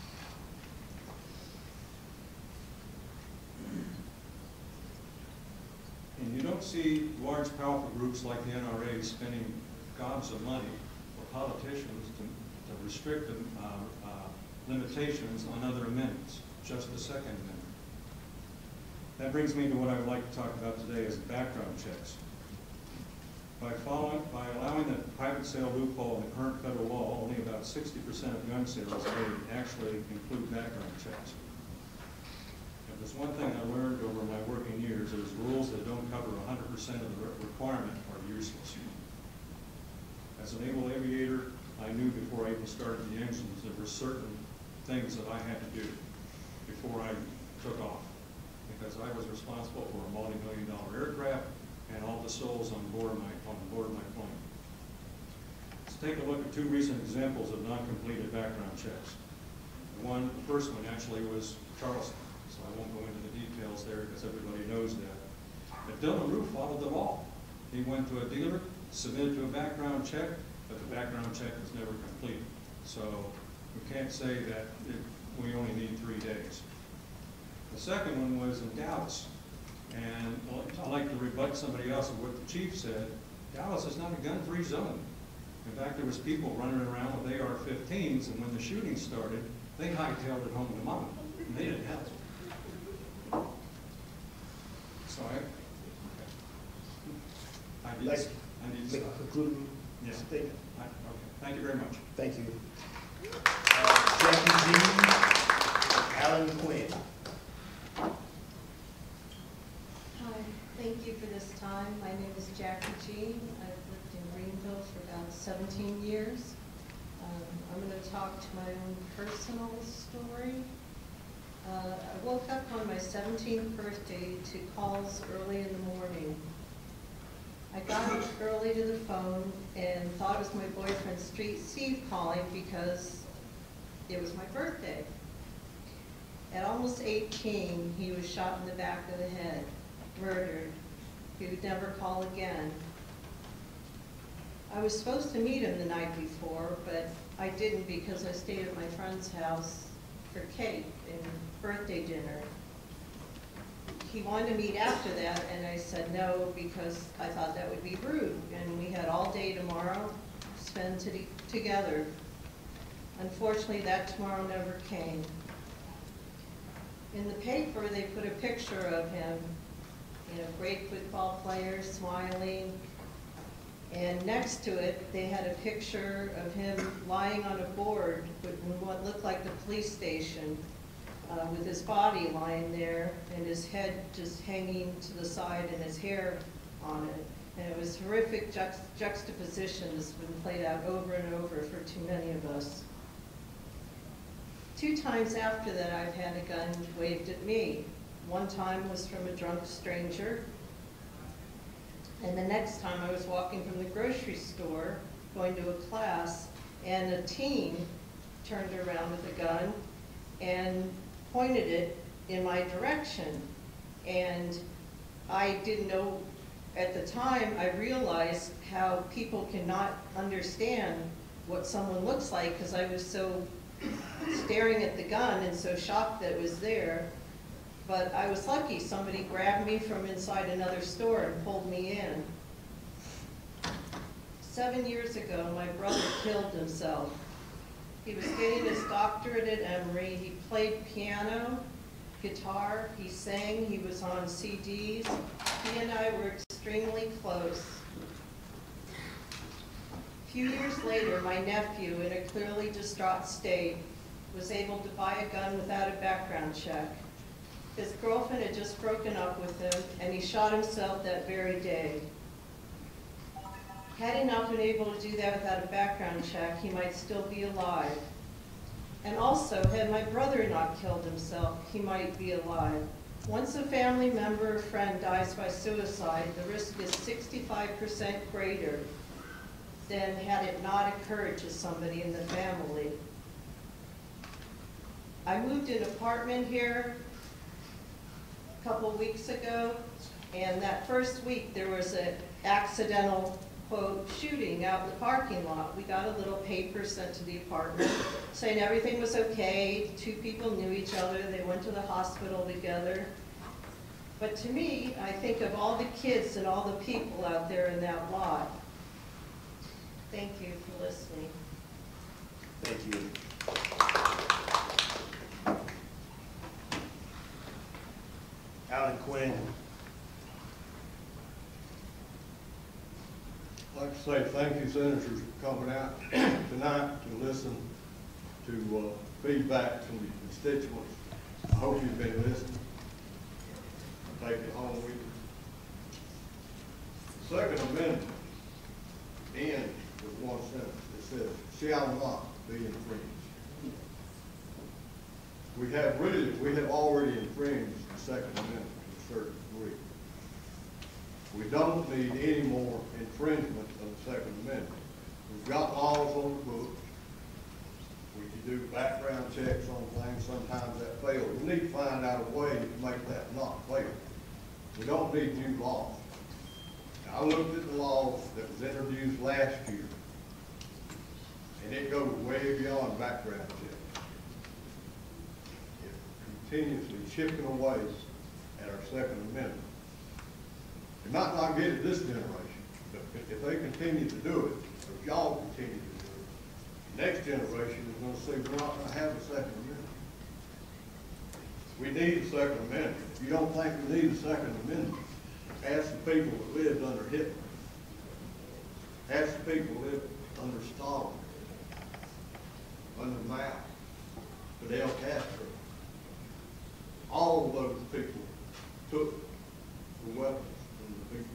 And you don't see large, powerful groups like the N R A spending gobs of money for politicians to, to restrict the, uh, uh, limitations on other amendments, just the Second Amendment. That brings me to what I would like to talk about today is background checks. By, following, by allowing the private sale loophole in the current federal law, only about sixty percent of gun sales may actually include background checks. If there's one thing I learned over my working years, is rules that don't cover one hundred percent of the requirement are useless. As a naval aviator, I knew before I even started the engines there were certain things that I had to do before I took off, because I was responsible for a multi-million dollar aircraft and all the souls on board my on board my plane. Let's take a look at two recent examples of non-completed background checks. The one, the first one actually was Charleston, so I won't go into the details there because everybody knows that. But Dylan Roof followed the law. He went to a dealer, submitted to a background check, but the background check was never completed. So we can't say that it, we only need three days. The second one was in Dallas. And I'd like to rebut somebody else of what the chief said. Dallas is not a gun-free zone. In fact, there was people running around with A R fifteens, and when the shooting started, they hightailed it home to mom, and they didn't help. So I, I need,
Like,
I need to
make
stop.
a concluding
Yes.
statement.
I, okay. Thank you very much.
Thank you. Uh, Jackie G. Alan Quinn.
Hi, thank you for this time. My name is Jackie G. I've lived in Greenville for about seventeen years. Um, I'm going to talk to my own personal story. Uh, I woke up on my seventeenth birthday to calls early in the morning. I got up early to the phone and thought it was my boyfriend Steve calling because it was my birthday. At almost eighteen, he was shot in the back of the head, murdered. He would never call again. I was supposed to meet him the night before, but I didn't because I stayed at my friend's house for cake and birthday dinner. he wanted to meet after that, and I said no, because I thought that would be rude. And we had all day tomorrow to spend to together. Unfortunately, that tomorrow never came. In the paper, they put a picture of him, you know, great football player, smiling. And next to it, they had a picture of him lying on a board in what looked like the police station, uh, with his body lying there and his head just hanging to the side and his hair on it. And it was horrific juxt juxtaposition that's been played out over and over for too many of us. Two times after that, I've had a gun waved at me. One time was from a drunk stranger, and the next time I was walking from the grocery store, going to a class, and a teen turned around with a gun and pointed it in my direction. And I didn't know, at the time, I realized how people cannot understand what someone looks like, because I was so staring at the gun and so shocked that it was there. But I was lucky, somebody grabbed me from inside another store and pulled me in. Seven years ago, my brother killed himself. He was getting his doctorate at Emory. He played piano, guitar, he sang, he was on C Ds. He and I were extremely close. A few years later, my nephew, in a clearly distraught state, was able to buy a gun without a background check. His girlfriend had just broken up with him, and he shot himself that very day. Had he not been able to do that without a background check, he might still be alive. And also, had my brother not killed himself, he might be alive. Once a family member or friend dies by suicide, the risk is sixty-five percent greater than had it not occurred to somebody in the family. I moved an apartment here a couple weeks ago, and that first week there was an accidental, quote, shooting out in the parking lot. We got a little paper sent to the apartment saying everything was okay, two people knew each other, they went to the hospital together. But to me, I think of all the kids and all the people out there in that lot. Thank you for listening.
Thank you. Alan Quinn.
I'd like to say thank you, Senators, for coming out tonight to listen to uh, feedback from your constituents. I hope you've been listening. Take it home with you. The Second Amendment ends with one sentence. It says, "Shall not be infringed." We have really, we have already infringed the Second Amendment to a certain degree. We don't need any more infringement of the Second Amendment. We've got laws on the books. We can do background checks on things. Sometimes that fails. We need to find out a way to make that not fail. We don't need new laws. Now, I looked at the laws that was introduced last year, and it goes way beyond background checks. It's continuously chipping away at our Second Amendment. They might not get it this generation, but if they continue to do it, or if y'all continue to do it, the next generation is going to say we're not going to have a Second Amendment. We need a Second Amendment. If you don't think we need a Second Amendment, ask the people that lived under Hitler. Ask the people that lived under Stalin, under Mao, Fidel Castro. All of those people took the weapons from the people.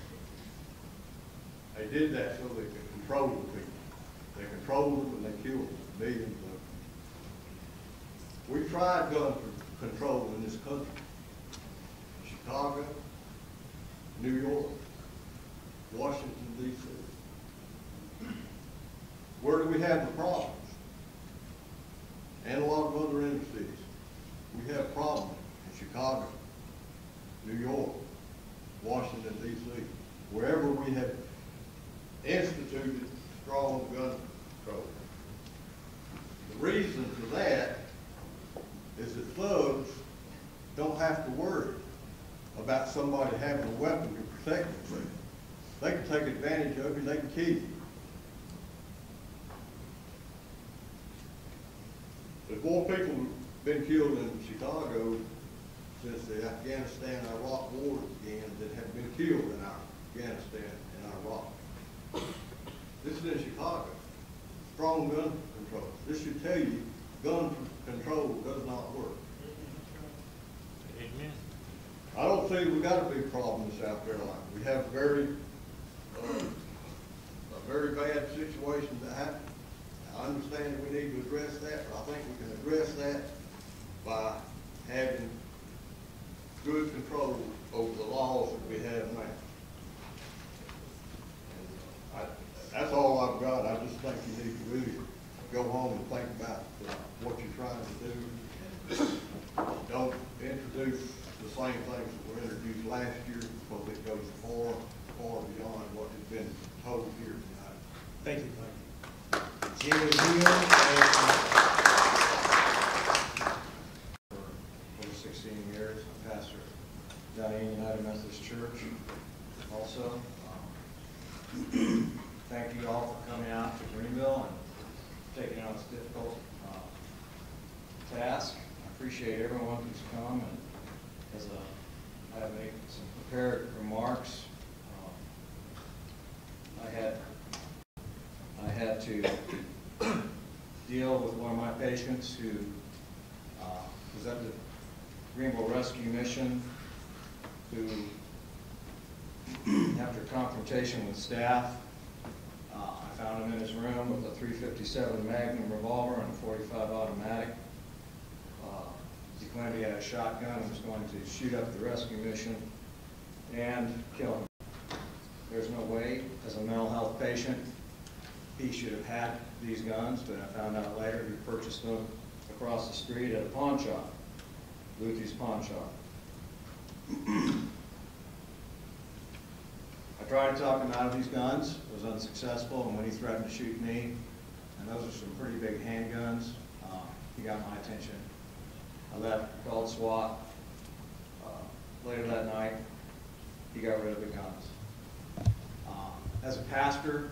They did that so they could control the people. They controlled them and they killed millions of them. We tried gun control in this country. Chicago, New York, Washington, D C Where do we have the problems? And a lot of other inner cities. We have problems in Chicago, New York, Washington, D C Wherever we have instituted strong gun control. The reason for that is that thugs don't have to worry about somebody having a weapon to protect themselves. They can take advantage of you, they can kill you. There's more people have been killed in Chicago since the Afghanistan-Iraq war began that have been killed in Afghanistan and Iraq. This is in Chicago. Strong gun control. This should tell you gun control does not work.
Amen.
I don't think we've got a big problem in South Carolina. We have very, uh, a very bad situation that happened. I understand that we need to address that, but I think we can address that by having good control over the laws that we have now. I, that's all I've got. I just think you need to really go home and think about uh, what you're trying to do. Don't introduce the same things that were introduced last year because it goes far, far beyond what has been told here tonight.
Thank you, Mike. Jimmy Hill,
For sixteen years, I'm pastor of Downey United Methodist Church also. Um, thank you all for coming out to Greenville and taking on this difficult uh, task. I appreciate everyone who's come, and as a, I have made some prepared remarks. Um, I had I had to deal with one of my patients who uh, was at the Greenville Rescue Mission, who, after confrontation with staff, uh, I found him in his room with a three fifty-seven Magnum revolver and a forty-five automatic. Uh, he claimed he had a shotgun and was going to shoot up the rescue mission and kill him. There's no way, as a mental health patient, he should have had these guns, but I found out later he purchased them across the street at a pawn shop, Luthy's Pawn Shop. I tried to talk him out of these guns, was unsuccessful, and when he threatened to shoot me, and those are some pretty big handguns, uh, he got my attention. I left, called SWAT. Uh, later that night, he got rid of the guns. Uh, as a pastor,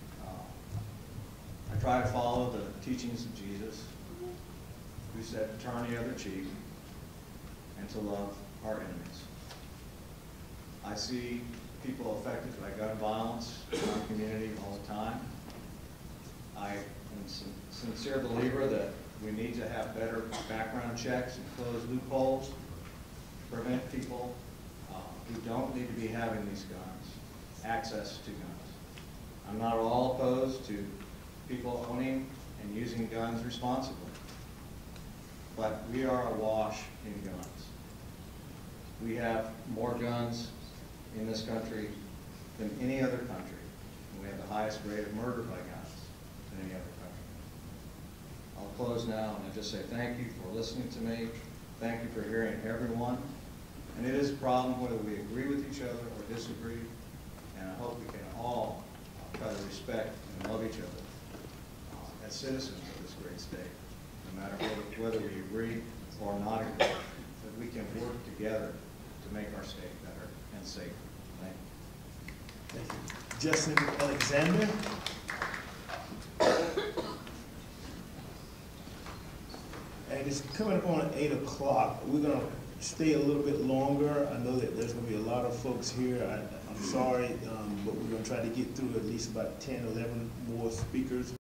I try to follow the teachings of Jesus, who said to turn the other cheek and to love our enemies. I see people affected by gun violence in our community all the time. I am a sincere believer that we need to have better background checks and close loopholes to prevent people uh, who don't need to be having these guns, access to guns. I'm not at all opposed to people owning and using guns responsibly. But we are awash in guns. We have more guns in this country than any other country. And we have the highest rate of murder by guns than any other country. I'll close now and I just say thank you for listening to me. Thank you for hearing everyone. And it is a problem whether we agree with each other or disagree. And I hope we can all try to respect and love each other as citizens of this great state, no matter whether, whether we agree or not agree, that we can work together to make our state better and safer. Thank you.
Thank you. Justin Alexander. And it's coming up on eight o'clock. We're going to stay a little bit longer. I know that there's going to be a lot of folks here. I, I'm sorry, um, but we're going to try to get through at least about ten, eleven more speakers.